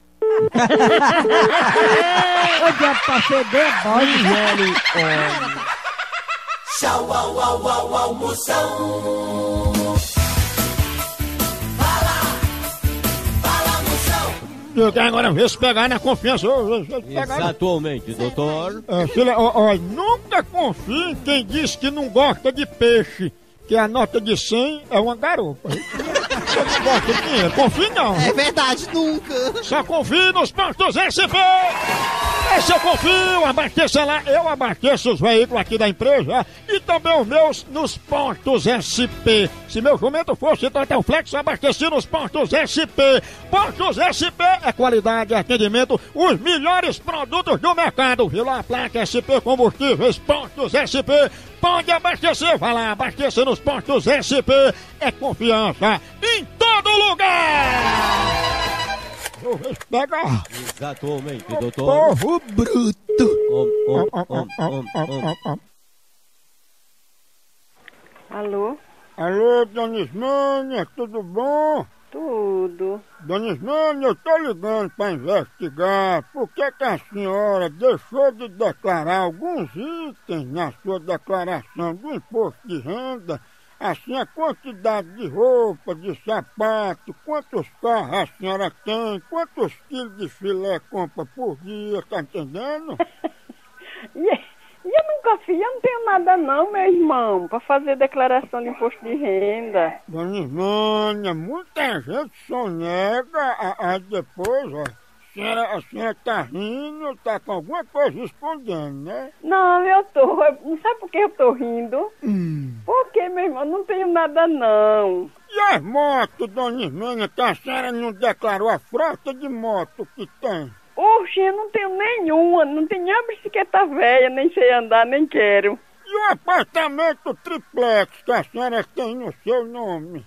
O diabo pra ceder bode, velho. Tchau, au, au, au, almoção. Eu quero agora ver se pegar na confiança. Exatamente, doutor. Nunca confie em quem diz que não gosta de peixe, que a nota de 100 é uma garopa. Você não gosta de dinheiro, confie não. É verdade, nunca. Só confie nos postos SP. Esse eu confio, abasteça lá. Eu abasteço os veículos aqui da empresa e também os meus nos postos SP. Se meu jumento fosse Total Flex, eu abasteci nos postos SP. Postos SP é qualidade, atendimento, os melhores produtos do mercado. Viu lá a placa SP Combustíveis, postos SP. Pode abastecer, vai lá, abasteça nos postos SP. É confiança em todo lugar. Pega. Exatamente, doutor. Povo bruto. Alô? Alô, Dona Ismênia, tudo bom? Tudo. Dona Ismênia, eu tô ligando pra investigar por que a senhora deixou de declarar alguns itens na sua declaração do imposto de renda. Assim, a quantidade de roupa, de sapato, quantos carros a senhora tem, quantos quilos de filé compra por dia, tá entendendo? E eu nunca fiz, eu não tenho nada não, meu irmão, pra fazer declaração de imposto de renda. Dona Ismânia, muita gente sonega, aí depois, ó, a senhora tá rindo, tá com alguma coisa escondendo, né? Não, não sabe por que eu tô rindo? Porque, meu irmão, não tenho nada não. E as motos, Dona Ismênia, que a senhora não declarou a frota de moto que tem? Oxe, eu não tenho nenhuma, não tenho nem a bicicleta velha, nem sei andar, nem quero. E o apartamento triplex que a senhora tem no seu nome? Tenho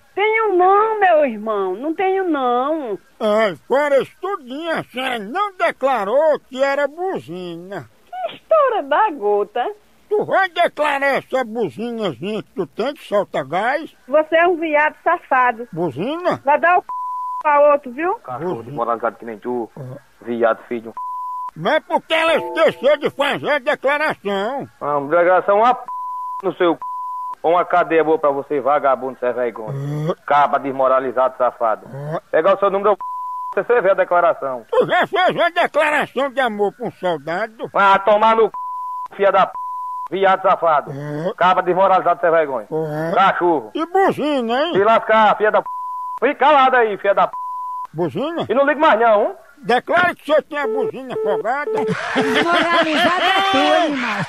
tenho não, meu irmão. Não tenho não. Fora isso tudinho, a senhora não declarou que era buzina. Que história da gota. Tu vai declarar essa buzinazinha que tu tem que solta gás? Você é um viado safado. Buzina? Vai dar o pra outro, viu? Cachorro desmoralizado que nem tu, viado filho. Mas por que ela esqueceu de fazer a declaração? Declaração no seu ou uma cadeia boa pra você, vagabundo, sem vergonha. Caba desmoralizado, safado. Pegar o seu número, você vê a declaração. Tu já fez uma declaração de amor pra um soldado? Ah, tomar no filha da viado safado. Caba desmoralizado, sem vergonha. Cachorro. E buzina, hein? Se lascar, filha da Fique calado aí, filha da Buzina? E não liga mais não, hein? Declare que você tem a buzina afogada. Desmoralizada é tu, animal.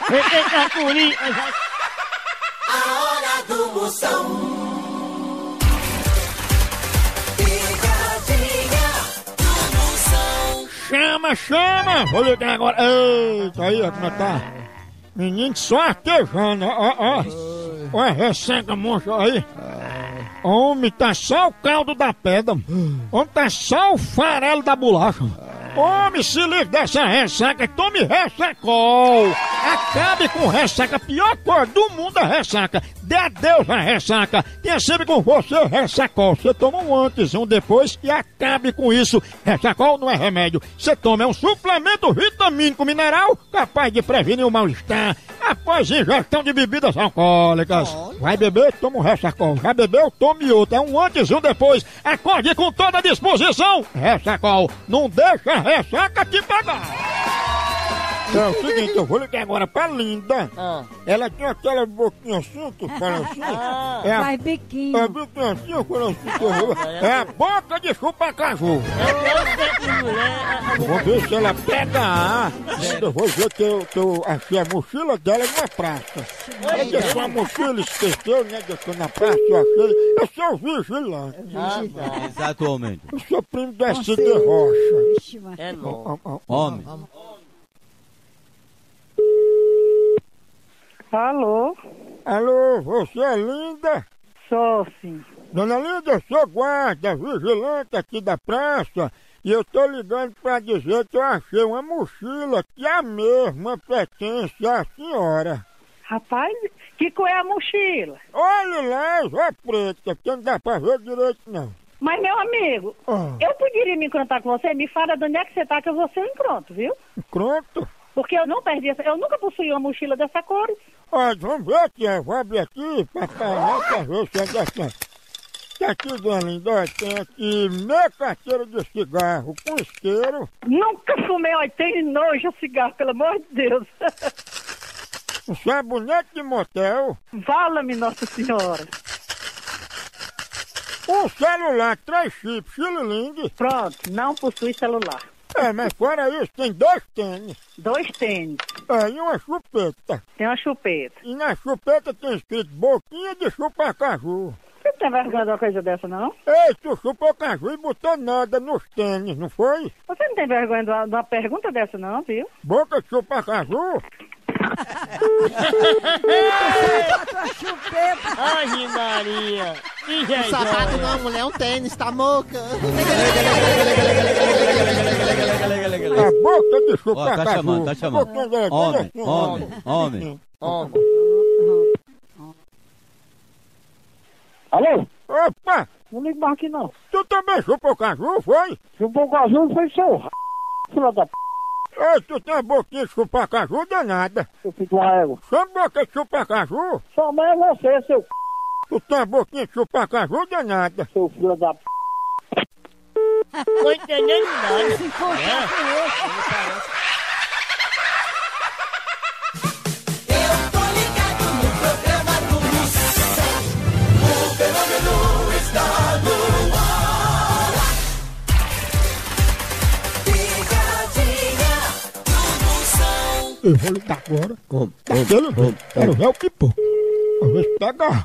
A hora do Moção. Chama! Vou ligar agora. Eita, aí, como é que tá? Menino só artejando, ó. Olha, ressaca monstro aí. Homem, tá só o caldo da pedra. Homem, tá só o farelo da bolacha. Homem, se livre dessa ressaca, tome ressacol. Acabe com ressaca, a pior coisa do mundo é ressaca. Dê adeus à ressaca. Tenha sempre com você ressacol. Você toma um antes, um depois e acabe com isso. Ressacol não é remédio. Você toma, é um suplemento vitamínico mineral capaz de prevenir o mal-estar após ingestão de bebidas alcoólicas. Vai beber? Toma um ressacol. Já bebeu? Tome outro. É um antes e um depois. Acorde com toda a disposição. Ressacol. Não deixa a ressaca te pegar. É o seguinte, eu vou ligar agora pra Linda. Ela tem aquela boquinha assim, que fala assim. Faz biquinho. É biquinho assim, eu falo assim. É a boca de chupa-caju. Vou ver se ela pega a. Eu vou ver que eu achei a mochila dela numa praça. Ela deixou a mochila, esqueceu, né? Deixou na praça, eu achei. Eu sou vigilante. Exatamente. Eu sou primo da Cid Rocha. É não. Homem. Alô? Alô, você é Linda? Sou, sim. Dona Linda, eu sou guarda, vigilante aqui da praça e eu tô ligando pra dizer que eu achei uma mochila que a mesma pertence à senhora. Rapaz, que cor é a mochila? Olha lá, é preta, que não dá pra ver direito não. Mas, meu amigo, eu poderia me encontrar com você? Me fala de onde é que você tá, que eu vou ser encontro, viu? Encontro? Porque eu não perdi, eu nunca possuí uma mochila dessa cor. Olha, vamos ver aqui, eu vou abrir aqui pra ver se é dessa. Tá aqui, dona Linda, olha, tem aqui meia carteira de cigarro com isqueiro. Nunca fumei, olha, tem nojo cigarro, pelo amor de Deus. Um sabonete de motel. Vala-me, Nossa Senhora. Um celular, 3 chips, xililing. Pronto, não possui celular. Mas fora isso, tem 2 tênis. 2 tênis. E uma chupeta. Tem uma chupeta. E na chupeta tem escrito boquinha de chupa-caju. Você não tem vergonha de uma coisa dessa, não? Ei, tu chupou caju e botou nada nos tênis, não foi? Você não tem vergonha de uma pergunta dessa, não, viu? Boca de chupa-caju? Ai, Maria! O sapato não, mulher, é um tênis, tá moca? A boca de chupa-caju. Tá chamando. Homem. Alô? Opa! Não liga mais aqui não. Tu também chupou caju, foi? Chupou caju foi seu filho da p. Ei, tu tem a boquinha de chupa-caju danada. Eu fico uma égua. Só boca de chupa-caju? Sua mãe é você, seu p. Tu tem a boquinha de chupa-caju danada. Seu filho da p. Tô entendendo nada. Eu tô ligado no programa do Moção. O fenômeno está no ar. Picadinha do Moção. Eu vou ligar agora. Quero ver o que pô. Vamos ver se pega.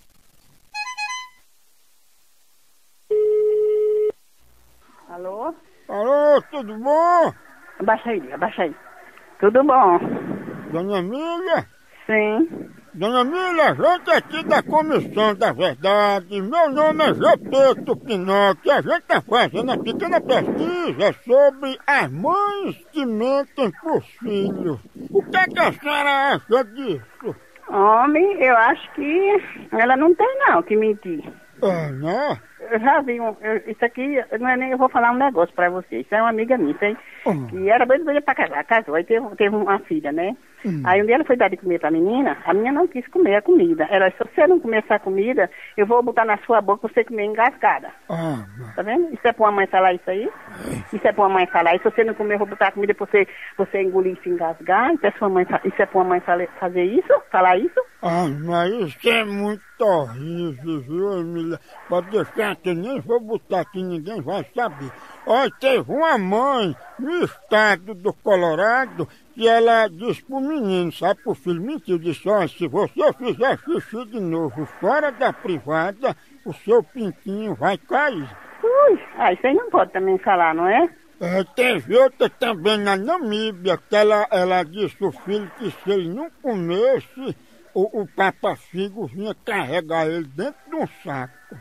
Alô? Alô, tudo bom? Abaixa aí. Tudo bom? Dona Emília? Sim. Dona Emília, a gente aqui da Comissão da Verdade, meu nome é Gepeto Pinocchio, a gente tá fazendo uma pequena pesquisa sobre as mães que mentem pros filhos. O que é que a senhora acha disso? Homem, eu acho que ela não tem não que mentir. Não? Eu já vi isso aqui, não é nem eu vou falar um negócio pra você, isso é uma amiga minha, hein? Que era doida pra casar, casou, aí teve uma filha, né? Aí um dia ela foi dar de comer pra menina, a menina não quis comer a comida. Ela disse, se você não comer essa comida, eu vou botar na sua boca pra você comer engasgada. Tá vendo? Isso é pra uma mãe falar isso aí? Isso é pra uma mãe falar, e se você não comer, eu vou botar a comida pra você engolir e se engasgar? Isso é pra uma mãe fazer isso? Falar isso? Mas isso é muito horrível, viu, Emília? Pode deixar que nem vou botar aqui, ninguém vai saber. Olha, teve uma mãe no estado do Colorado que ela disse pro menino, sabe, pro filho, mentiu, disse, olha, se você fizer xixi de novo fora da privada, o seu pintinho vai cair. Isso aí não pode também falar, não é? Teve outra também na Namíbia, que ela disse pro filho que se ele não comesse, o Papa-Figo vinha carregar ele dentro de um saco.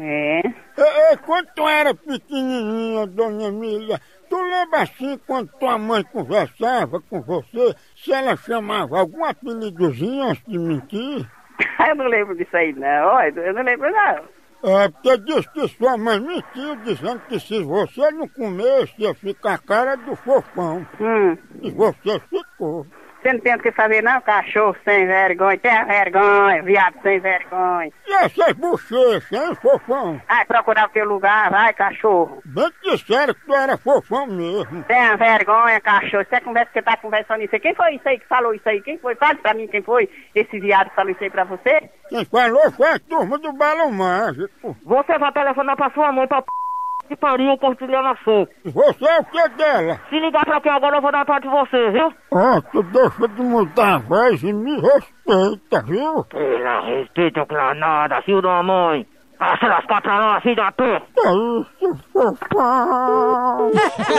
Quando tu era pequenininha, Dona Emília, tu lembra assim, quando tua mãe conversava com você, se ela chamava algum apelidozinho antes de mentir? Eu não lembro disso aí não, eu não lembro não. Porque disse que sua mãe mentiu, dizendo que se você não comesse, ia ficar a cara do fofão. E você ficou. Você não tem o que fazer não, cachorro sem vergonha, tem vergonha, viado sem vergonha. E essas bochechas, hein, fofão? Vai procurar o teu lugar, vai, cachorro. Bem que disseram que tu era fofão mesmo. Tem vergonha, cachorro, você tá conversando isso aí. Quem foi isso aí que falou isso aí? Quem foi? Fale pra mim quem foi esse viado que falou isso aí pra você. Quem falou foi a turma do Balão Mágico. Você vai telefonar pra sua mãe, pra que pariu, eu cortilhar na frente. Você é o que dela? Se ligar pra quem agora, eu vou dar atrás de você, viu? Tu deixa de mudar a voz e me respeita, viu? Pela respeito pra nada, filho da mãe. Ah, se lascar pra lá, filho da puta. Que isso, fofão?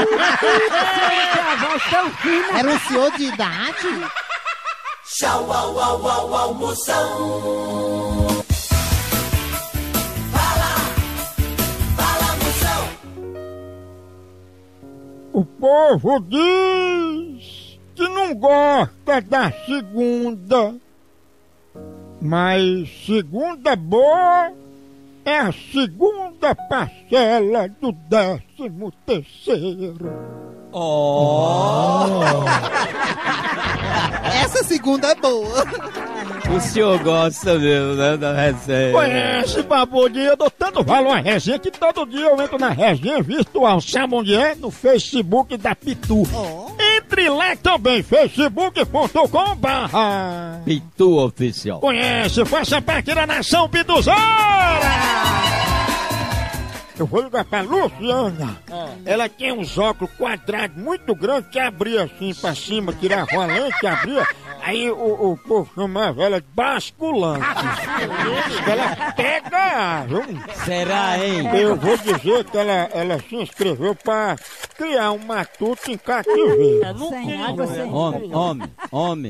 Era um senhor de idade? Tchau, au, au, au, almoção. O povo diz que não gosta da segunda, mas segunda boa é a segunda parcela do 13º. Essa segunda é boa. O senhor gosta mesmo, né, da resenha? Conhece, babudinho, eu dou tanto valor à resenha que todo dia eu entro na resenha virtual. Sabe onde é? No Facebook da Pitu. Entre lá também, facebook.com/. Pitu Oficial. Conhece, faça parte da nação Pituzora! Eu vou ligar pra Luciana. Ela tem uns óculos quadrados muito grandes que abria assim pra cima, tirava a lente, abria. Aí o povo chamava ela de basculante. Ela pega, viu? Será, hein? Eu vou dizer que ela se inscreveu pra criar um matuto em cativeiro. Homem.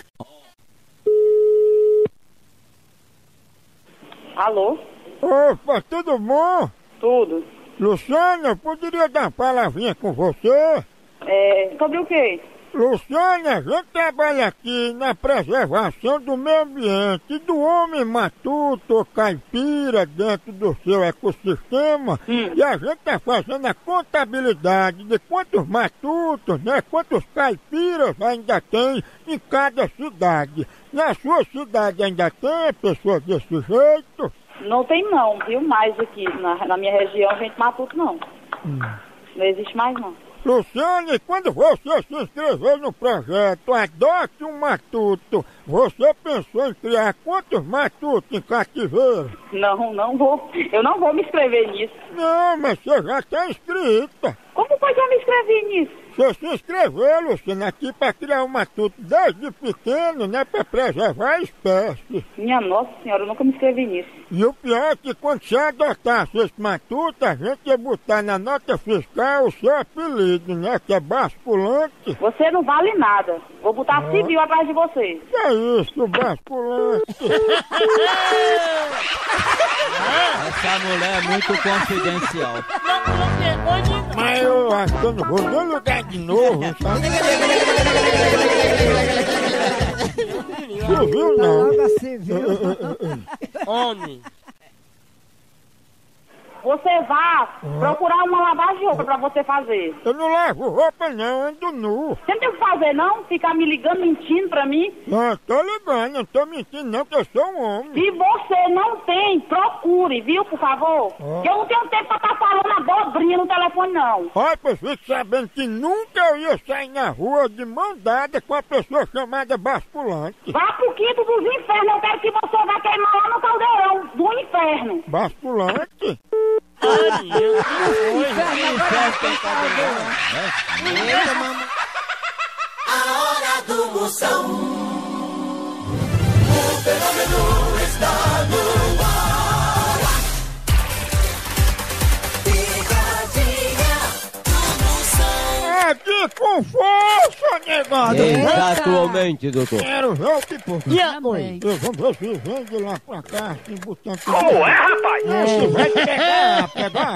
Alô? Opa, tudo bom? Tudo. Luciana, eu poderia dar uma palavrinha com você? Sobre o quê? Luciana, a gente trabalha aqui na preservação do meio ambiente e do homem matuto ou caipira dentro do seu ecossistema. E a gente está fazendo a contabilidade de quantos matutos, né, quantos caipiras ainda tem em cada cidade. Na sua cidade ainda tem pessoas desse jeito? Não tem não, viu? Mais aqui na minha região, gente matuto não. Não existe mais não. Luciane, quando você se inscreveu no projeto Adote um Matuto, você pensou em criar quantos matutos em cativeiro? Não vou. Eu não vou me inscrever nisso. Não, mas você já está inscrita. Como pode eu me inscrever nisso? Você se inscreveu, Luciana, aqui para criar um matuto desde pequeno, né, para preservar a espécie. Minha nossa senhora, eu nunca me inscrevi nisso. E o pior é que quando você adotasse esse matuto, a gente ia botar na nota fiscal o seu apelido, né, que é basculante. Você não vale nada. Vou botar civil atrás de você. isso, basculante? Essa mulher é muito confidencial. Mas eu acho que eu não vou nem ligar de novo, sabe? Você viu, não? Logo assim, viu? Homem. Você vá procurar uma lavagem de roupa pra você fazer. Eu não lavo roupa não, ando nu. Você não tem o que fazer não? Ficar me ligando, mentindo pra mim? Não, tô ligando, não tô mentindo não, que eu sou um homem. Se você não tem, procure, viu, por favor? Que eu não tenho tempo pra estar falando abobrinha no telefone, não. Olha, pois fique sabendo que nunca eu ia sair na rua de mão dada com uma pessoa chamada basculante. Vá pro quinto dos infernos, eu quero que você vá queimar lá no caldeirão do inferno. Basculante? A hora do Moção. O fenômeno está no ar. Picadinha do Moção. Aqui com força, negado. Exatamente, doutor. Quero ver o que por E a mãe? Eu vou ver se vem de lá pra cá, assim, botando... Como é, rapaz? Você vai pegar.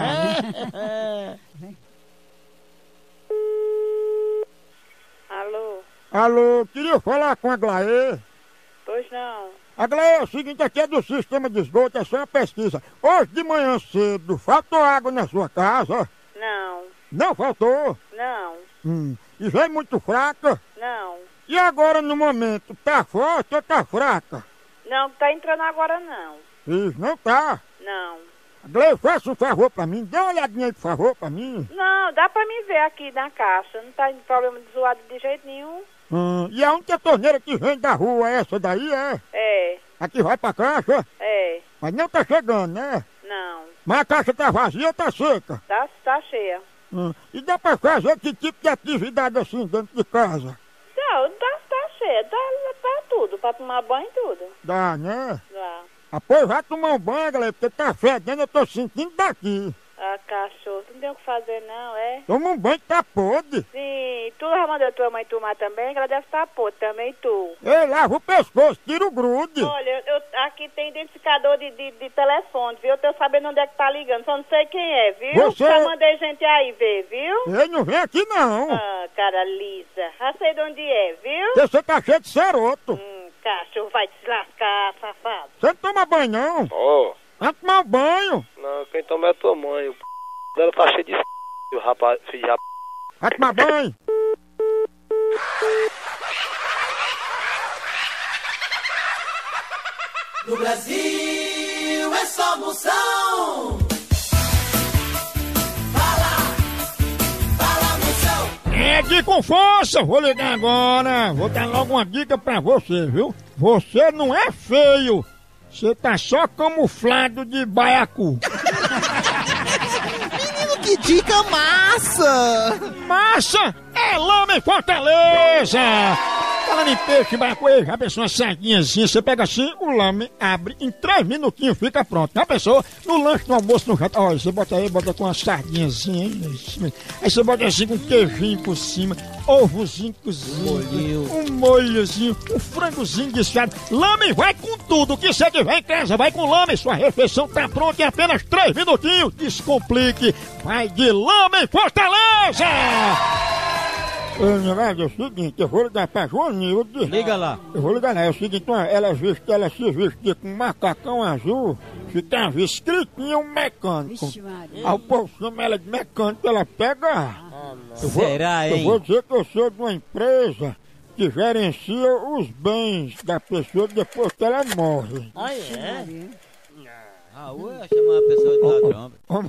Alô? Alô, queria falar com a Glaê. Pois não. A Glaê, é o seguinte, aqui é do sistema de esgoto, é só uma pesquisa. Hoje de manhã cedo, faltou água na sua casa? Não. Não faltou? Não. E já é muito fraca? Não. E agora no momento, tá forte ou tá fraca? Não, tá entrando agora não. Isso, não tá. Não. Gleio, faça um favor pra mim, dê uma olhadinha aí, por favor, pra mim. Não, dá pra me ver aqui na caixa. Não tá problema de zoado de jeito nenhum. E a única torneira que vem da rua é essa daí, é? É. Aqui vai pra caixa? É. Mas não tá chegando, né? Não. Mas a caixa tá vazia ou tá seca? Tá cheia. E dá pra fazer que tipo de atividade assim dentro de casa? Não, tá cheia. Dá pra tudo, pra tomar banho e tudo. Dá, né? Dá. Pois vai tomar um banho, galera, porque tá fedendo, eu tô sentindo daqui. Ah, cachorro, tu não tem o que fazer não, é? Toma um banho que tá podre. Sim, tu já mandou tua mãe tomar também, que ela deve estar podre também, tu. Ei, lava o pescoço, tira o grude. Olha, aqui tem identificador de telefone, viu? Eu tô sabendo onde é que tá ligando, só não sei quem é, viu? Você... Já mandei gente aí ver, viu? Ei, não vem aqui não. Ah, cara lisa, já sei de onde é, viu? Você tá cheio de ceroto. Cachorro, vai te lascar, safado. Você não toma banho não? Vai tomar banho. Não, quem toma é a tua mãe. O dela tá cheio de o rapaz, filho de rapaz. Vai tomar banho. No Brasil é só Moção. Fala Moção. É dica com força, vou ligar agora. Vou dar logo uma dica pra você, viu? Você não é feio. Você tá só camuflado de baiacu. Menino, que dica massa! Massa é lama em Fortaleza! Falando em peixe, baiacu, já pensou uma sardinhazinha? Você pega assim, o lame abre, em 3 minutinhos fica pronto. Já pensou? No lanche, no almoço, no jantar. Olha, você bota aí, bota com uma sardinhazinha aí. Aí você bota assim com um queijinho por cima, ovozinho cozido, um molhozinho, um frangozinho desfiado. Lame vai com tudo que você tiver em casa, vai com lame. Sua refeição tá pronta em apenas 3 minutinhos. Descomplique, vai de lame em Fortaleza! É o seguinte, eu vou ligar pra Joanilde. Liga lá. Eu vou ligar lá, é o seguinte, ela se vestia com um macacão azul, ficava escritinho mecânico. Aí o povo chama ela de mecânico, ela pega. Será, hein? Eu vou dizer que eu sou de uma empresa que gerencia os bens da pessoa depois que ela morre. Ah, é? Raul ia chamar a pessoa de ladrão.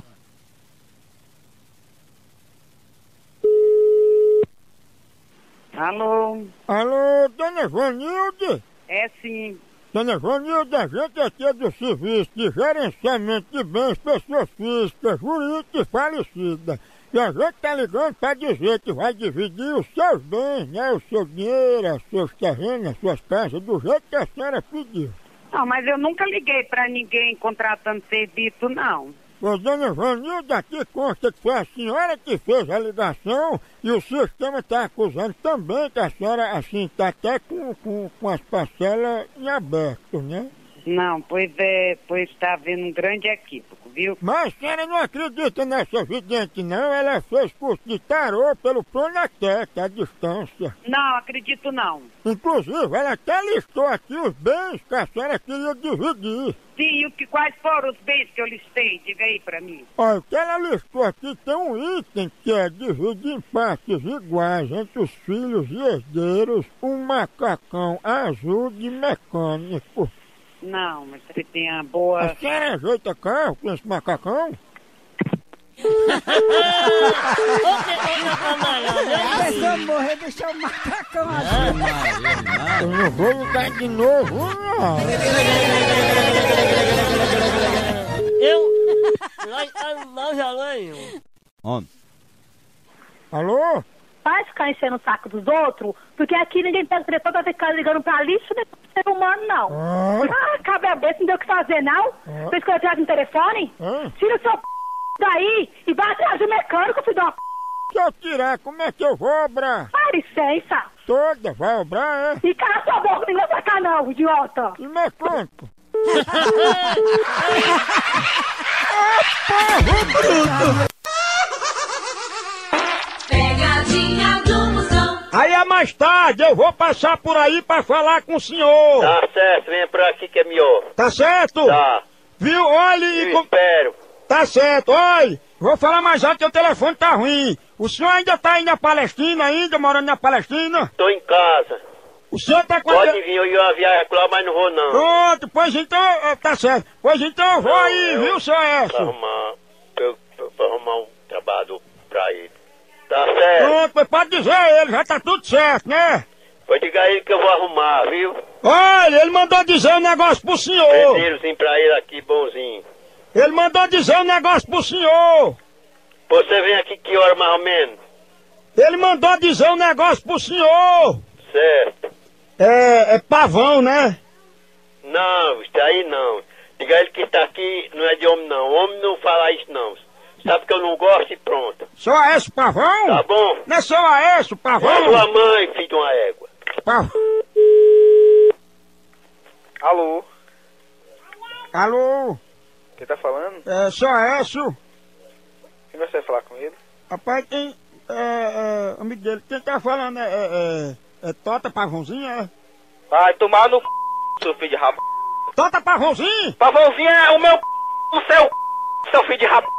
Alô? Alô, dona Joanilde? É sim. Dona Joanilde, a gente aqui é do Serviço de Gerenciamento de Bens, Pessoas Físicas, Jurídicas e Falecidas. E a gente tá ligando pra dizer que vai dividir os seus bens, né? O seu dinheiro, os seus terrenos, as suas casas, do jeito que a senhora pediu. Não, mas eu nunca liguei pra ninguém contratando serviço, não. Ô, dona Vanilda, aqui consta que foi a senhora que fez a ligação e o sistema está acusando também que a senhora, assim, está até com as parcelas em aberto, né? Não, pois está havendo um grande equívoco, viu? Mas a senhora não acredita nessa vidente, não? Ela fez curso de tarô pelo Pronatec, à distância. Não, acredito não. Inclusive, ela até listou aqui os bens que a senhora queria dividir. Sim, e quais foram os bens que eu listei? Diga aí pra mim. Olha, o que ela listou aqui tem um item que é dividir em partes iguais entre os filhos e herdeiros um macacão azul de mecânico. Não, mas você tem a boa... A senhora ajeita carro com esse macacão? A pessoa morrer, deixar o macacão azul. Eu não vou ligar de novo, não. Nós já leio. Homem. Alô? Para de ficar enchendo o saco dos outros, porque aqui ninguém pega o telefone pra ficar ligando pra lixo, nem pra ser humano, não. Cabe a besta, não deu o que fazer, não? Vocês que eu atrás do telefone? Tira o seu daí e vai atrás do mecânico, filho da Se eu tirar, como é que eu vou obrar? Dá licença. Toda, vai obrar, é? E cala sua boca, ninguém vai cá não, idiota. E mecânico? Pegadinha do Moção. Aí é mais tarde, eu vou passar por aí pra falar com o senhor. Tá certo, venha por aqui que é melhor. Tá certo? Tá. Viu? Olha e... Espero. Tá certo, olha, vou falar mais alto que o telefone tá ruim. O senhor ainda tá aí na Palestina, morando na Palestina? Tô em casa. O senhor tá com Pode vir, eu ia viajar lá, mas não vou não. Pronto, pois então, tá certo. Pois então eu vou não, aí, viu, seu Écio? Pra arrumar um trabalho pra ele. Tá certo? Pronto, pois pode dizer a ele, já tá tudo certo, né? Pode dizer a ele que eu vou arrumar, viu? Olha, ele mandou dizer um negócio pro senhor. Prenderzinho pra ele aqui, bonzinho. Ele mandou dizer um negócio pro senhor. Você vem aqui que hora mais ou menos? Ele mandou dizer um negócio pro senhor. Certo. É pavão, né? Não, isso aí não. Diga ele que tá aqui, não é de homem não. Homem não fala isso não. Sabe que eu não gosto e pronto. Só Aécio Pavão? Tá bom. Não é só Aécio Pavão? É sua mãe, filho de uma égua. Alô? Alô? Quem tá falando? É só Aécio. Quem vai falar com ele? Rapaz, quem... amigo dele, quem tá falando é Tota Pavãozinho, é? Vai tomar no seu filho de rabo. Tota Pavãozinho? Pavãozinho é o meu o seu filho de rabo.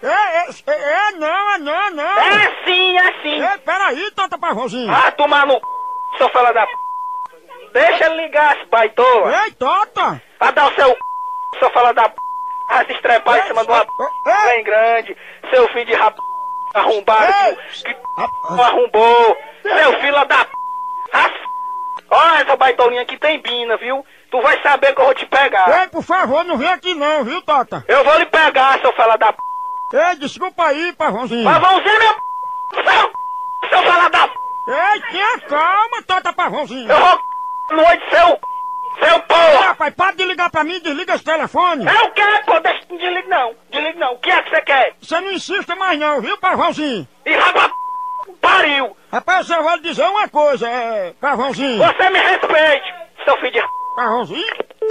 Não. É sim. Peraí, Tota Pavãozinho. Ah, tomar no seu fela da Deixa ele ligar, esse baitola. Ei, Tota. Vai dar o seu fela da a se estrepar em cima de uma bem grande. Seu filho de rabo arrombado que arrombou. Seu filho da olha essa baitolinha aqui tem bina, viu? Tu vai saber que eu vou te pegar. Ei, por favor, não vem aqui não, viu, Tota? Eu vou lhe pegar, seu fela da Ei, desculpa aí, Pavãozinho. Pavãozinho, seu fela da Ei, tenha calma, Tota Pavãozinho. Eu vou noite, seu porra. Rapaz, para de ligar pra mim, desliga esse telefone. Eu quero, pô, desliga não. O que é que você quer? Você não insista mais não, viu, Pavãozinho? E rapaz, pariu. Rapaz, eu vou lhe dizer uma coisa, Pavãozinho. Você me respeite, seu filho de Pavãozinho?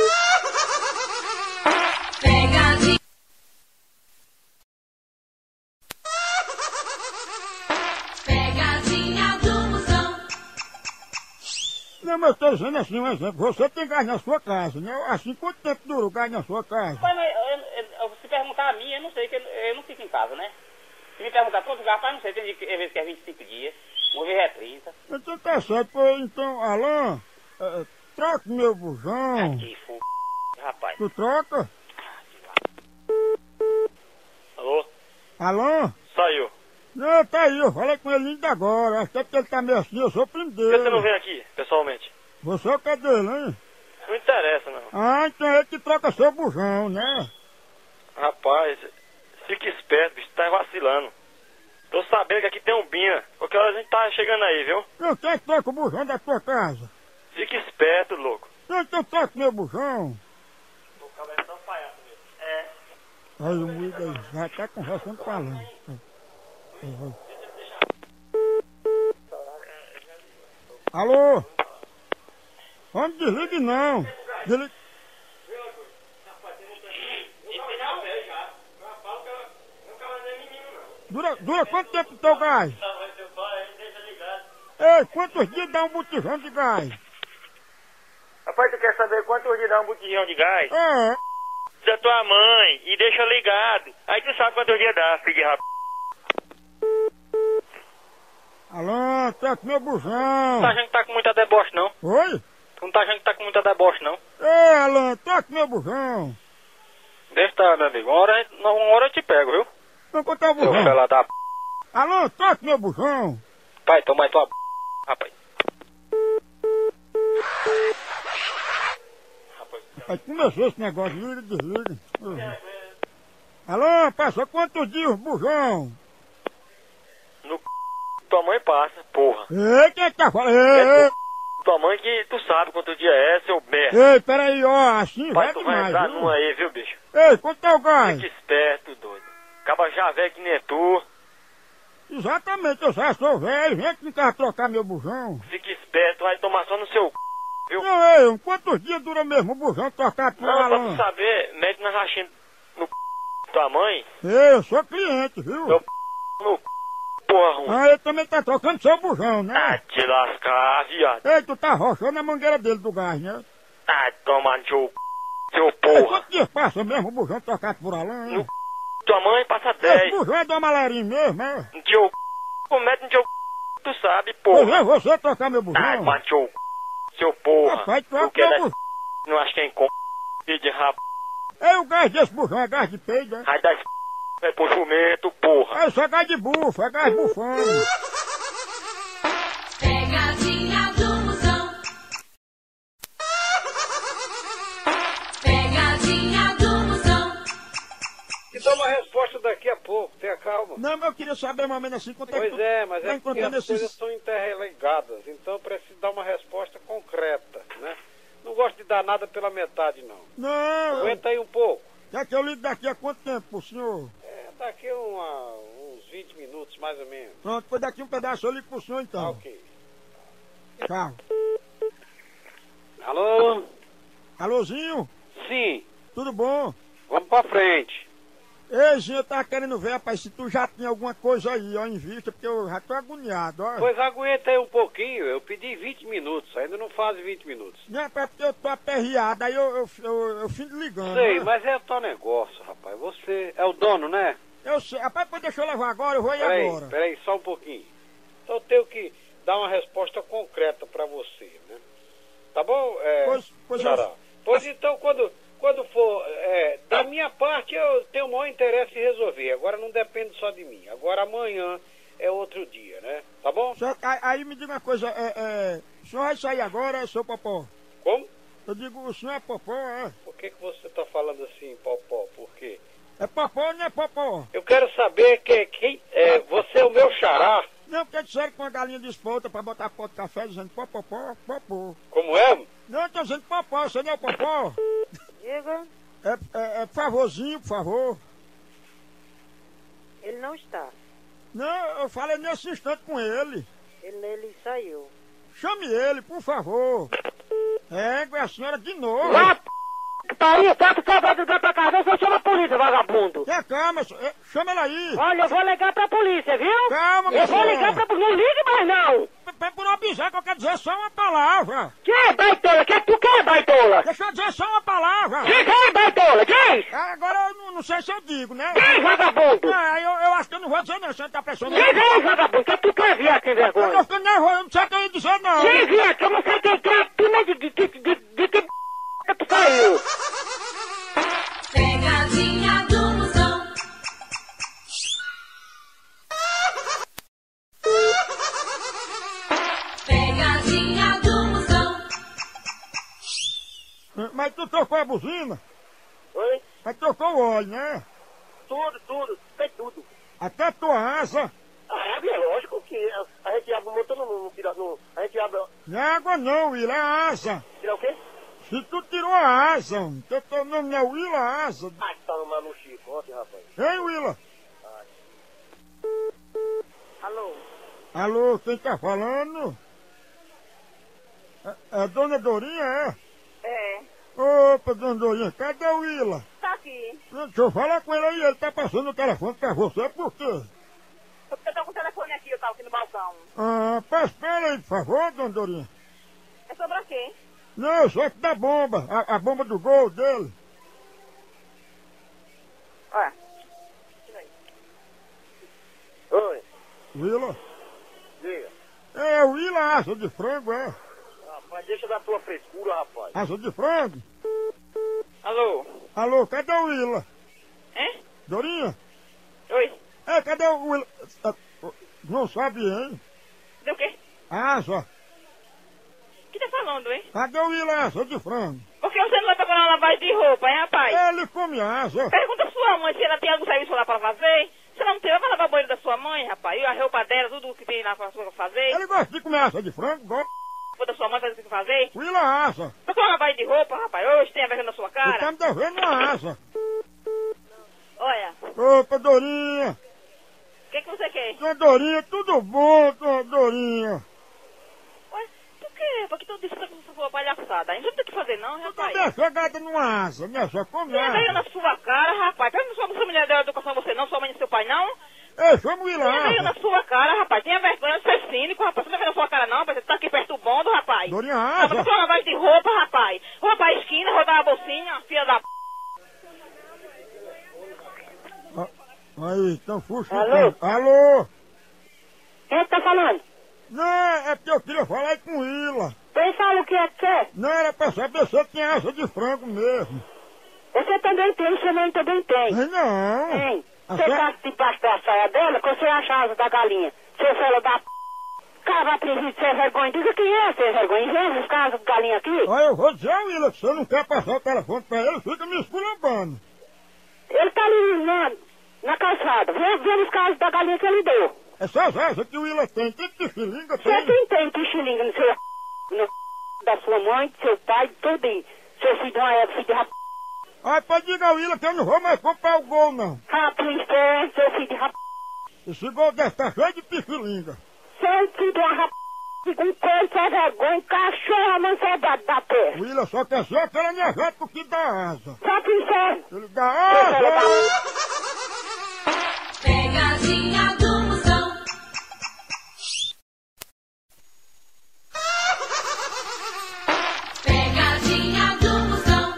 Pegadinha. Pegadinha do Moção. Não, mas eu tô dizendo assim um exemplo. Você tem gás na sua casa, né? Assim, quanto tempo dura o gás na sua casa? Mas se perguntar a mim, eu não sei, que eu não fico em casa, né? Se me perguntar quanto gasta, não sei, tem vezes que é 25 dias, uma vez é 30. Então tá certo, pô, então, Alain, troca meu bujão. Que f... rapaz. Tu troca? Alô? Alain? Saiu. Não, tá aí, eu falei com ele ainda agora, acho que é porque ele tá meio assim, eu sou primo dele. Por que você não vem aqui, pessoalmente? Você é o que é dele, hein? Não interessa, não. Ah, então é ele que troca seu bujão, né? Rapaz, fique esperto, bicho, tá vacilando. Tô sabendo que aqui tem um Bina. Qualquer hora a gente tá chegando aí, viu? Não, quem é que troca o bujão da tua casa? Fique esperto, louco. Não, então troca meu bujão. O cabelo é tão palhaço mesmo. É. Olha o mudo aí, já tá conversando com a Alan. Alô? Homem, desligue não. Desligue. Dura quanto tempo o teu gás? Ei, quantos dias dá um botijão de gás? Rapaz, tu quer saber quantos dias dá um botijão de gás? É. Da tua mãe e deixa ligado. Aí tu sabe quantos dias dá, filho de rap. Alan, toca meu bujão. Tu tá achando que tá com muita deboche, não? Oi? Tu não tá achando que tá com muita deboche, não? Ei, Alan, toca meu bujão. Deixa estar, meu amigo. Uma hora eu te pego, viu? Não contar o bujão. Seu fela da p... Alan, toca meu bujão. Pai, toma aí tua p... rapaz. Aí começou esse negócio, liga e desliga. Alô, passa quantos dias o bujão? No c... tua mãe passa, porra. Ei, quem é que tá falando? É tua mãe que tu sabe quanto dia é, seu merda. Ei, peraí, ó, assim pai, vai tu demais, vai entrar viu? numa aí, viu, bicho? Ei, quanto é o gás? Fica esperto, doido. Acaba já velho que nem tu. Exatamente, eu já sou velho, vem aqui em casa trocar meu bujão. Fica esperto, vai tomar só no seu c... viu? Não, ei, quantos dias dura mesmo o bujão trocado por Não, pra Alan? tu saber, mete na rachinha no c... tua mãe. Ei, eu sou cliente, viu? Meu p... no c... porra ruim. Ah, ele também tá trocando seu bujão, né? Ah, te lascar, viado. Ei, tu tá rochando a mangueira dele do gás, né? Ah, toma no seu c... seu Ei, porra. quantos dias passa mesmo o bujão trocado por Alan? No c... tua mãe passa Esse 10. bujão é do Amalerinho mesmo, é? No teu c... mete no teu c... tu sabe, Pois porra. é, você trocar meu bujão? Ah, mas teu c... seu porra. Rapaz, Tu troca quer meu dar... bujão. Não acho que é com filho de rap. Ei, o gás desse bujão é gás de peido, é? Aí dá é pro jumento, porra. É, isso é gás de bufo, é gás bufando. Pegadinha do Moção. Pegadinha do Moção. E dá uma resposta daqui a pouco, tenha calma. Não, mas eu queria saber mais ou menos assim quanto é que Pois tu é, mas tá é que encontrando as coisas esses... estão interligadas, então eu preciso dar uma resposta concreta, né? Não gosto de dar nada pela metade, não. Não! Aguenta aí um pouco. Quer que eu ligue daqui a quanto tempo pro senhor? É, daqui uns 20 minutos, mais ou menos. Pronto, depois daqui um pedaço eu ligo pro senhor então. Ok. Tchau. Alô? Alôzinho? Sim. Tudo bom? Vamos pra frente. Ei, Zinho, eu tava querendo ver, rapaz, se tu já tinha alguma coisa aí, ó, em vista, porque eu já tô agoniado, ó. Pois aguenta aí um pouquinho, eu pedi 20 minutos, ainda não faz 20 minutos. Não, é porque eu tô aperreado, aí eu fim ligando. Sei, né? mas é o teu negócio, rapaz. Você é o dono, né? Eu sei, rapaz, pô, deixa eu levar agora, eu vou ir agora. Peraí, só um pouquinho. Então eu tenho que dar uma resposta concreta pra você, né? Tá bom? Pois Xará? Pois então, quando for, da minha parte eu tenho o maior interesse em resolver. Agora não depende só de mim. Agora amanhã é outro dia, né? Tá bom? Aí me diga uma coisa, o senhor vai sair agora, seu Popó? Como? Eu digo, o senhor é Popó, é? Por que você tá falando assim, Popó? Por quê? É Popó ou não é Popó? Eu quero saber quem você é o meu xará. Não, porque disseram que uma galinha despolta pra botar pó de café dizendo popó, popó. Como é? Não, eu tô dizendo popó, você não é o Popó? Diga. Por favorzinho, por favor. Ele não está. Não, eu falei nesse instante com ele. Ele saiu. Chame ele, por favor. É a senhora de novo. Tá aí, tá? Tu vai ligar pra casa, você chama a polícia, vagabundo. Calma, chama ela aí. Olha, eu vou ligar pra polícia, viu? Calma, eu vou ligar pra polícia. Não ligue mais, não. Por avisar que eu quero dizer só uma palavra. Que é, baitola? Que tu quer, baitola? Deixa eu dizer só uma palavra. Diz aí, baitola, diz. Agora eu não sei se eu digo, né? Diz, vagabundo. Eu acho que eu não vou dizer não, você tá pressionando. Diz aí, vagabundo, que tu quer vir aqui, vergonha? Eu tô ficando nervoso, eu não sei o que eu ia dizer não. Diz, viado, que eu não sei quem quer, tu não de que tu saiu. Pegadinha do Moção. Pegadinha do Moção. Mas tu trocou a buzina? Oi? Mas trocou o óleo, né? Tudo, tem tudo. Até tua asa. A água é lógico que a gente abre o motor, a gente abre... Não é água não, Will, é asa. Tirar o quê? Se tu tirou a asa, teu nome não é Will, a asa. Ai, toma, no chicote, rapaz. Hein, Willa? Alô? Alô, quem tá falando? É Dona Dorinha, é? É. Opa, Dona Dorinha, cadê o Willa? Tá aqui. Deixa eu falar com ele aí, ele tá passando o telefone pra você, por quê? Eu tô com o telefone aqui, eu tava aqui no balcão. Ah, passa pra ele aí, por favor, Dona Dorinha. É sobre o quê? Não, só que da bomba, a bomba do gol dele. Olha. Oi. Willa? Diga. É, o Willa asa de frango, é? Rapaz, deixa da tua frescura, rapaz. Asa de frango? Alô? Alô, cadê o Willa? Hein? Dorinha? Oi? É, cadê o Willa? Não sabe, hein? Deu o quê? Asa. O que tá falando, hein? Cadê o Willa asa de frango? Por que você não vai procurar uma lavagem de roupa, hein, rapaz? Ele come asa. Pergunta a sua mãe se ela tem algum serviço lá pra fazer. Se ela não tem, vai lavar o banheiro da sua mãe, rapaz. E a roupa dela, tudo que tem lá pra fazer. Ele gosta de comer asa de frango, gosta. Da sua mãe fazer o que fazer. Willa asa. Procura uma lavagem de roupa, rapaz. Hoje tem a vergonha na sua Você cara. tá me devendo uma asa. Olha. Opa, Dorinha. O que você quer? Dona Dorinha, tudo bom, Dona Dorinha? Ué, por quê? Por que tu disse que você foi palhaçada? A gente não tem o que fazer não, rapaz. Tá chegada numa asa, né? Só come Não asa. veio na sua cara, rapaz. Não somos sua mulher da educação você não, sua mãe e seu pai não? Eu chamo o Willa Não veio na asa. sua cara, rapaz. Tenha vergonha de ser cínico, rapaz. Você não veio na sua cara não, rapaz. Você tá aqui perturbando, rapaz. Dorinha Rapaz, asa. você uma lavagem de roupa, rapaz. Roupa à esquina, roubar a bolsinha, filha da p... Aí, então fuxa. Alô? Alô? Quem tá falando? Não, é porque eu queria falar com o Willa. Quem fala o que é que quer? Não, era pra saber se você tinha asa de frango mesmo. Você também tem, sua mãe também tem. Não. Tem. A Você senhora- tá debaixo da saia dela, quando você acha a asa da galinha. Seu fela da p... Cara, presídio, sem vergonha. Diga quem é, sem vergonha. Inventa os casos de galinha aqui. Olha, eu vou dizer ao Willa que você não quer passar o telefone pra ele, fica me esculambando. Ele tá ali na calçada. Vê os casos da galinha que ele deu. Essas asas que o Willa tem que xilinga, Você tem. quem tem pichilinga no seu... No da sua mãe, do seu pai, tudo aí. Seu filho de uma época, filho de rap... Olha, pode dizer ao Willa que eu não vou mais comprar o gol, não. Rapo inferno, seu filho de rap... Esse gol deve estar cheio de pichilinga. Seu filho de uma rap... Com coisa, sem vergonha, cachorro amancebado da terra. O Willa só quer ser aquele energético que dá asa. Só pro inferno. Ele dá asa. Pegadinha do Moção. Pegadinha do Moção.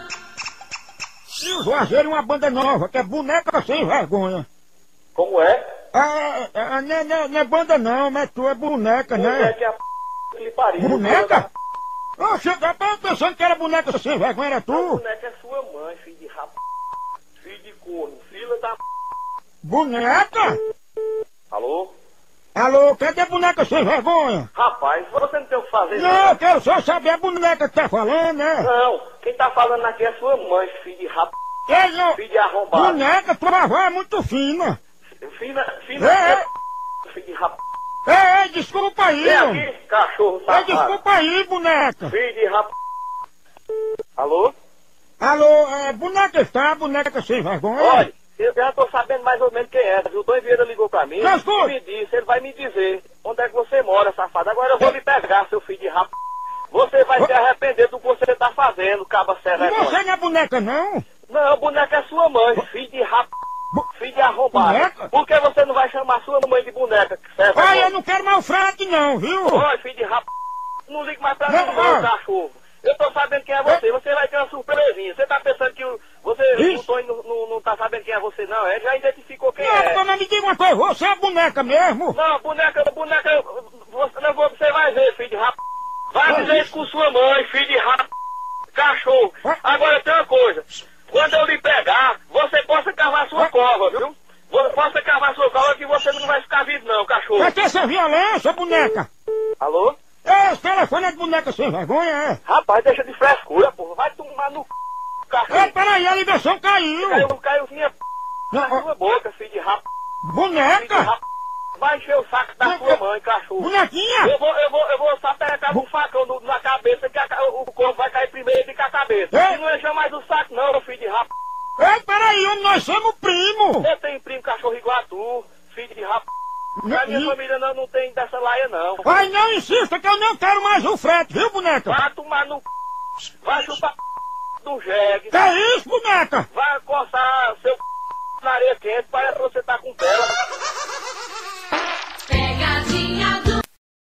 E o Juazeiro é uma banda nova, que é Boneca Sem Vergonha. Como é? Não é banda não, mas tu é boneca, né? Boneca é a p... que lhe pariu. Boneca? Oxe, eu tava pensando que era boneca sem vergonha, era A tu? boneca é sua mãe, filho de rap... Filho de corno, filha da p... Boneca? Alô? Alô, cadê boneca sem vergonha? Rapaz, você não tem o que fazer. Não, eu quero só saber a boneca que tá falando, né? Não, quem tá falando aqui é sua mãe, filho de rap... Ei, não. Filho de arrombado. Boneca, tua avó é muito fina. Fina, É. filho de rap... Ei, desculpa aí, Vem homem. aqui, cachorro Ei, safado. desculpa aí, boneca. Filho de rap... Alô? Alô, boneca está, boneca sem vergonha? Olha, eu já tô sabendo mais ou menos quem é. O Dom Vieira ligou pra mim Mas, e me disse, ele vai me dizer onde é que você mora, safado. Agora eu vou lhe pegar, seu filho de rap... Você vai se arrepender do que você tá fazendo, caba sem E vergonha. você não é boneca, não? Não, boneca é sua mãe, filho de rap... Filho de arrombado. Boneca? Por que você não vai chamar sua mãe de boneca? Que serve Olha, eu não quero mal frete não, viu? Olha, filho de rap... Não ligue mais pra mim, Não, não, não. cachorro. Eu tô sabendo quem é você. Você vai ter uma surpresinha. Você tá pensando que o Tonho não tá sabendo quem é você, não? Ele já identificou quem é. Não, mas me diga uma coisa, você é boneca mesmo? Não, boneca, você vai ver, filho de rap... Vai dizer isso com sua mãe, filho de rap... Cachorro. Agora tem uma coisa. Quando eu lhe pegar, você possa cavar sua cova, viu? Você possa cavar sua cova que você não vai ficar vivo não, cachorro. Vai ter essa violência, boneca? Alô? Esse telefone é de boneca sem vergonha, é? Rapaz, deixa de frescura, porra. Vai tomar no c... cachorro. Ei, peraí, a ligação caiu. Caiu minha p... na sua boca, filho de rap... Boneca? Filho de rap... Vai encher o saco da sua mãe, cachorro. Bonequinha? Eu vou só pegar um facão na cabeça que o corpo vai cair primeiro e com a cabeça. Ei. E não encher mais o saco não, filho de rap... Ei, peraí, nós somos primos. Eu tenho primo cachorro igual a tu, filho de rap... A minha família não tem dessa laia, não. Ai, não insista que eu não quero mais o frete, viu, boneca? Vai tomar no vai chupar do jegue. Que é isso, boneca? Vai coçar seu na areia quente, parece que você tá com tela. Pegadinha do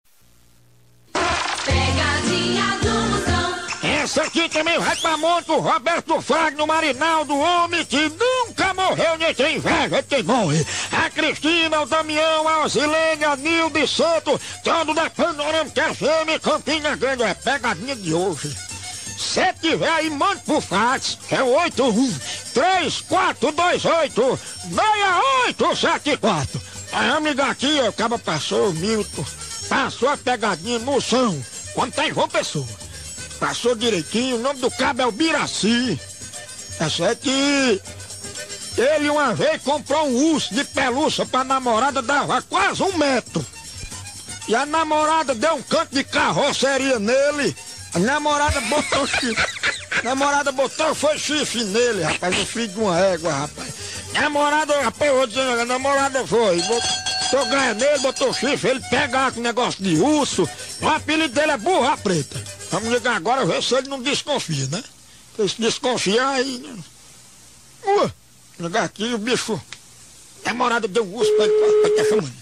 Moção. Essa aqui também vai pra monte, o Roberto Fagner, Marinaldo, homem que nunca morreu nem tem inveja, tem morre. A Cristina, o Damião, a Osilene, a Nilde Santo, todo da Panorâmica FM, Campina Grande, é pegadinha de hoje. Se tiver aí, mande pro fax, é 81-3428-6874. A amiga aqui, o cara passou, o Milton, passou a pegadinha Moção, quando tá em João Pessoa. Passou direitinho, o nome do cabo é o Biraci. É que ele uma vez comprou um urso de pelúcia pra namorada, dava quase 1 metro. E a namorada deu um canto de carroceria nele. A namorada botou chifre. A namorada botou, foi chifre nele, rapaz, o filho de uma égua, rapaz. A namorada, rapaz, eu vou dizendo, a namorada foi, botou ganha nele, botou chifre, ele pegava com negócio de urso. O apelido dele é Burra Preta. Vamos ligar agora, ver se ele não desconfia, né? Se desconfiar, aí... ligar aqui, o bicho... A namorada deu um urso pra ele, tá chamando.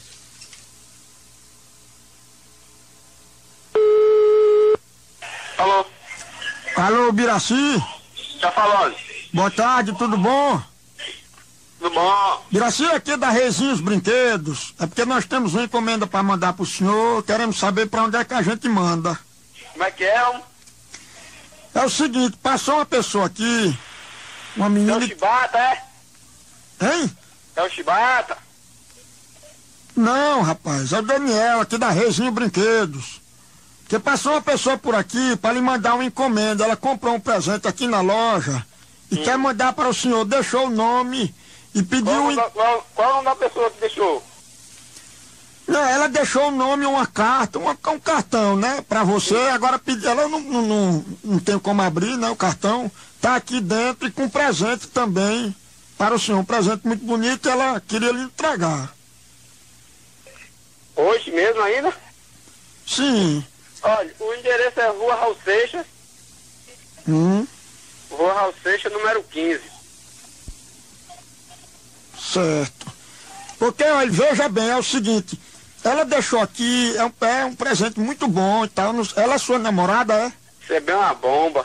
Alô? Alô, Biraci? Tá falando? Boa tarde, tudo bom? Tudo bom? Biraci, aqui da Rezinhos Brinquedos. É porque nós temos uma encomenda pra mandar pro senhor, queremos saber pra onde é que a gente manda. Como é que é? É o seguinte, passou uma pessoa aqui, uma menina... É o Chibata, é? Hein? É o Chibata? Não, rapaz, é o Daniel, aqui da Rezinhos Brinquedos. Que passou uma pessoa por aqui para lhe mandar uma encomenda. Ela comprou um presente aqui na loja e quer mandar para o senhor. Deixou o nome e pediu... Qual o nome da pessoa que deixou? Não, ela deixou o nome, uma carta, um cartão, né? Para você. Agora pediu, ela não tem como abrir, né? O cartão tá aqui dentro e com presente também para o senhor. Um presente muito bonito e ela queria lhe entregar. Hoje mesmo ainda? Sim. Olha, o endereço é Rua Raul Seixas. Rua Raul Seixas, número 15. Certo. Porque, olha, veja bem, é o seguinte, ela deixou aqui, é um presente muito bom e tal. Ela é sua namorada, é? Isso é bem uma bomba.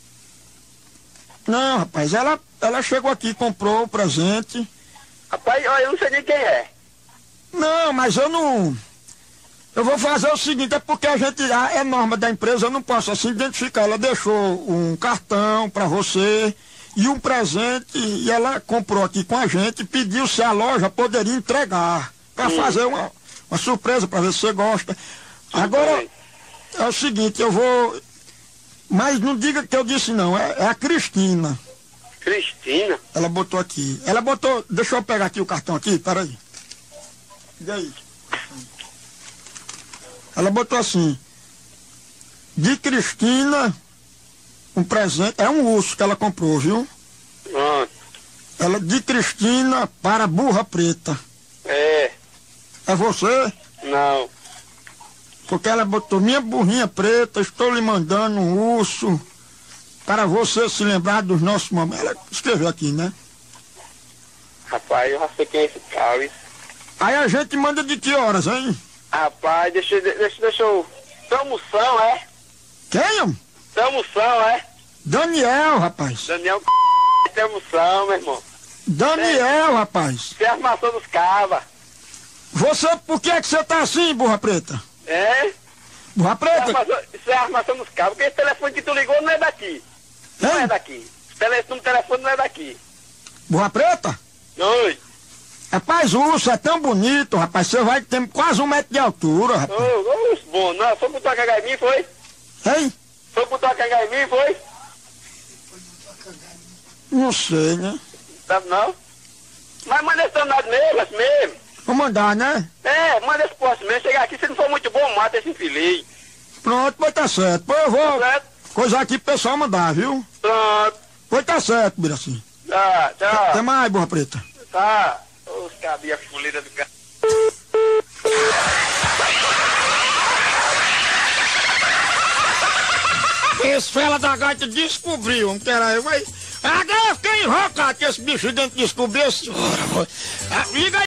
Não, rapaz, ela chegou aqui, comprou o presente. Rapaz, olha, eu não sei nem quem é. Não, mas eu não... Eu vou fazer o seguinte, é porque a gente, é norma da empresa, eu não posso assim identificar. Ela deixou um cartão para você e um presente e ela comprou aqui com a gente e pediu se a loja poderia entregar para fazer uma surpresa para ver se você gosta. Agora, é o seguinte, eu vou... Mas não diga que eu disse não, é a Cristina. Cristina? Ela botou aqui. Ela botou... Deixa eu pegar aqui o cartão aqui, peraí. E aí? Ela botou assim, de Cristina, um presente, é um urso que ela comprou, viu? Ela, de Cristina para Burra Preta. É. É você? Não. Porque ela botou, minha burrinha preta, estou lhe mandando um urso para você se lembrar dos nossos momentos. Ela escreveu aqui, né? Rapaz, eu já sei quem é esse cara. Aí a gente manda de que horas, hein? Rapaz, deixa eu... Samução, é? Quem? Samução, é? Daniel, rapaz. Daniel, Samução, meu irmão. Daniel, rapaz. Você é a armação dos cabas. Você, por que você tá assim, Burra Preta? É? Burra Preta? Isso é a armação dos cabas, porque esse telefone que tu ligou não é daqui. Não é daqui. O telefone não é daqui. Burra Preta? Oi. Rapaz, o urso é tão bonito, rapaz, você vai ter quase 1 metro de altura, rapaz. Bom, não, foi botar a cagar em mim, foi? Hein? Foi botar a cagar em mim, foi? Não sei, né? Sabe não? Mas manda esse danado mesmo, assim mesmo. Vou mandar, né? É, manda esse posto mesmo, chegar aqui, se não for muito bom, mata esse infeliz. Pronto, pois tá certo. Pois eu vou coisar aqui pro pessoal mandar, viu? Pronto. Pois tá certo, Biraci. Tá, tchau. Até mais, Borra Preta. Tá. Os cabinhos fuleiros do cara. Esse fela da gaita descobriu, não quero aí, vai. Agora eu fiquei enrocado que esse bicho dentro descobriu, senhora. Liga aí.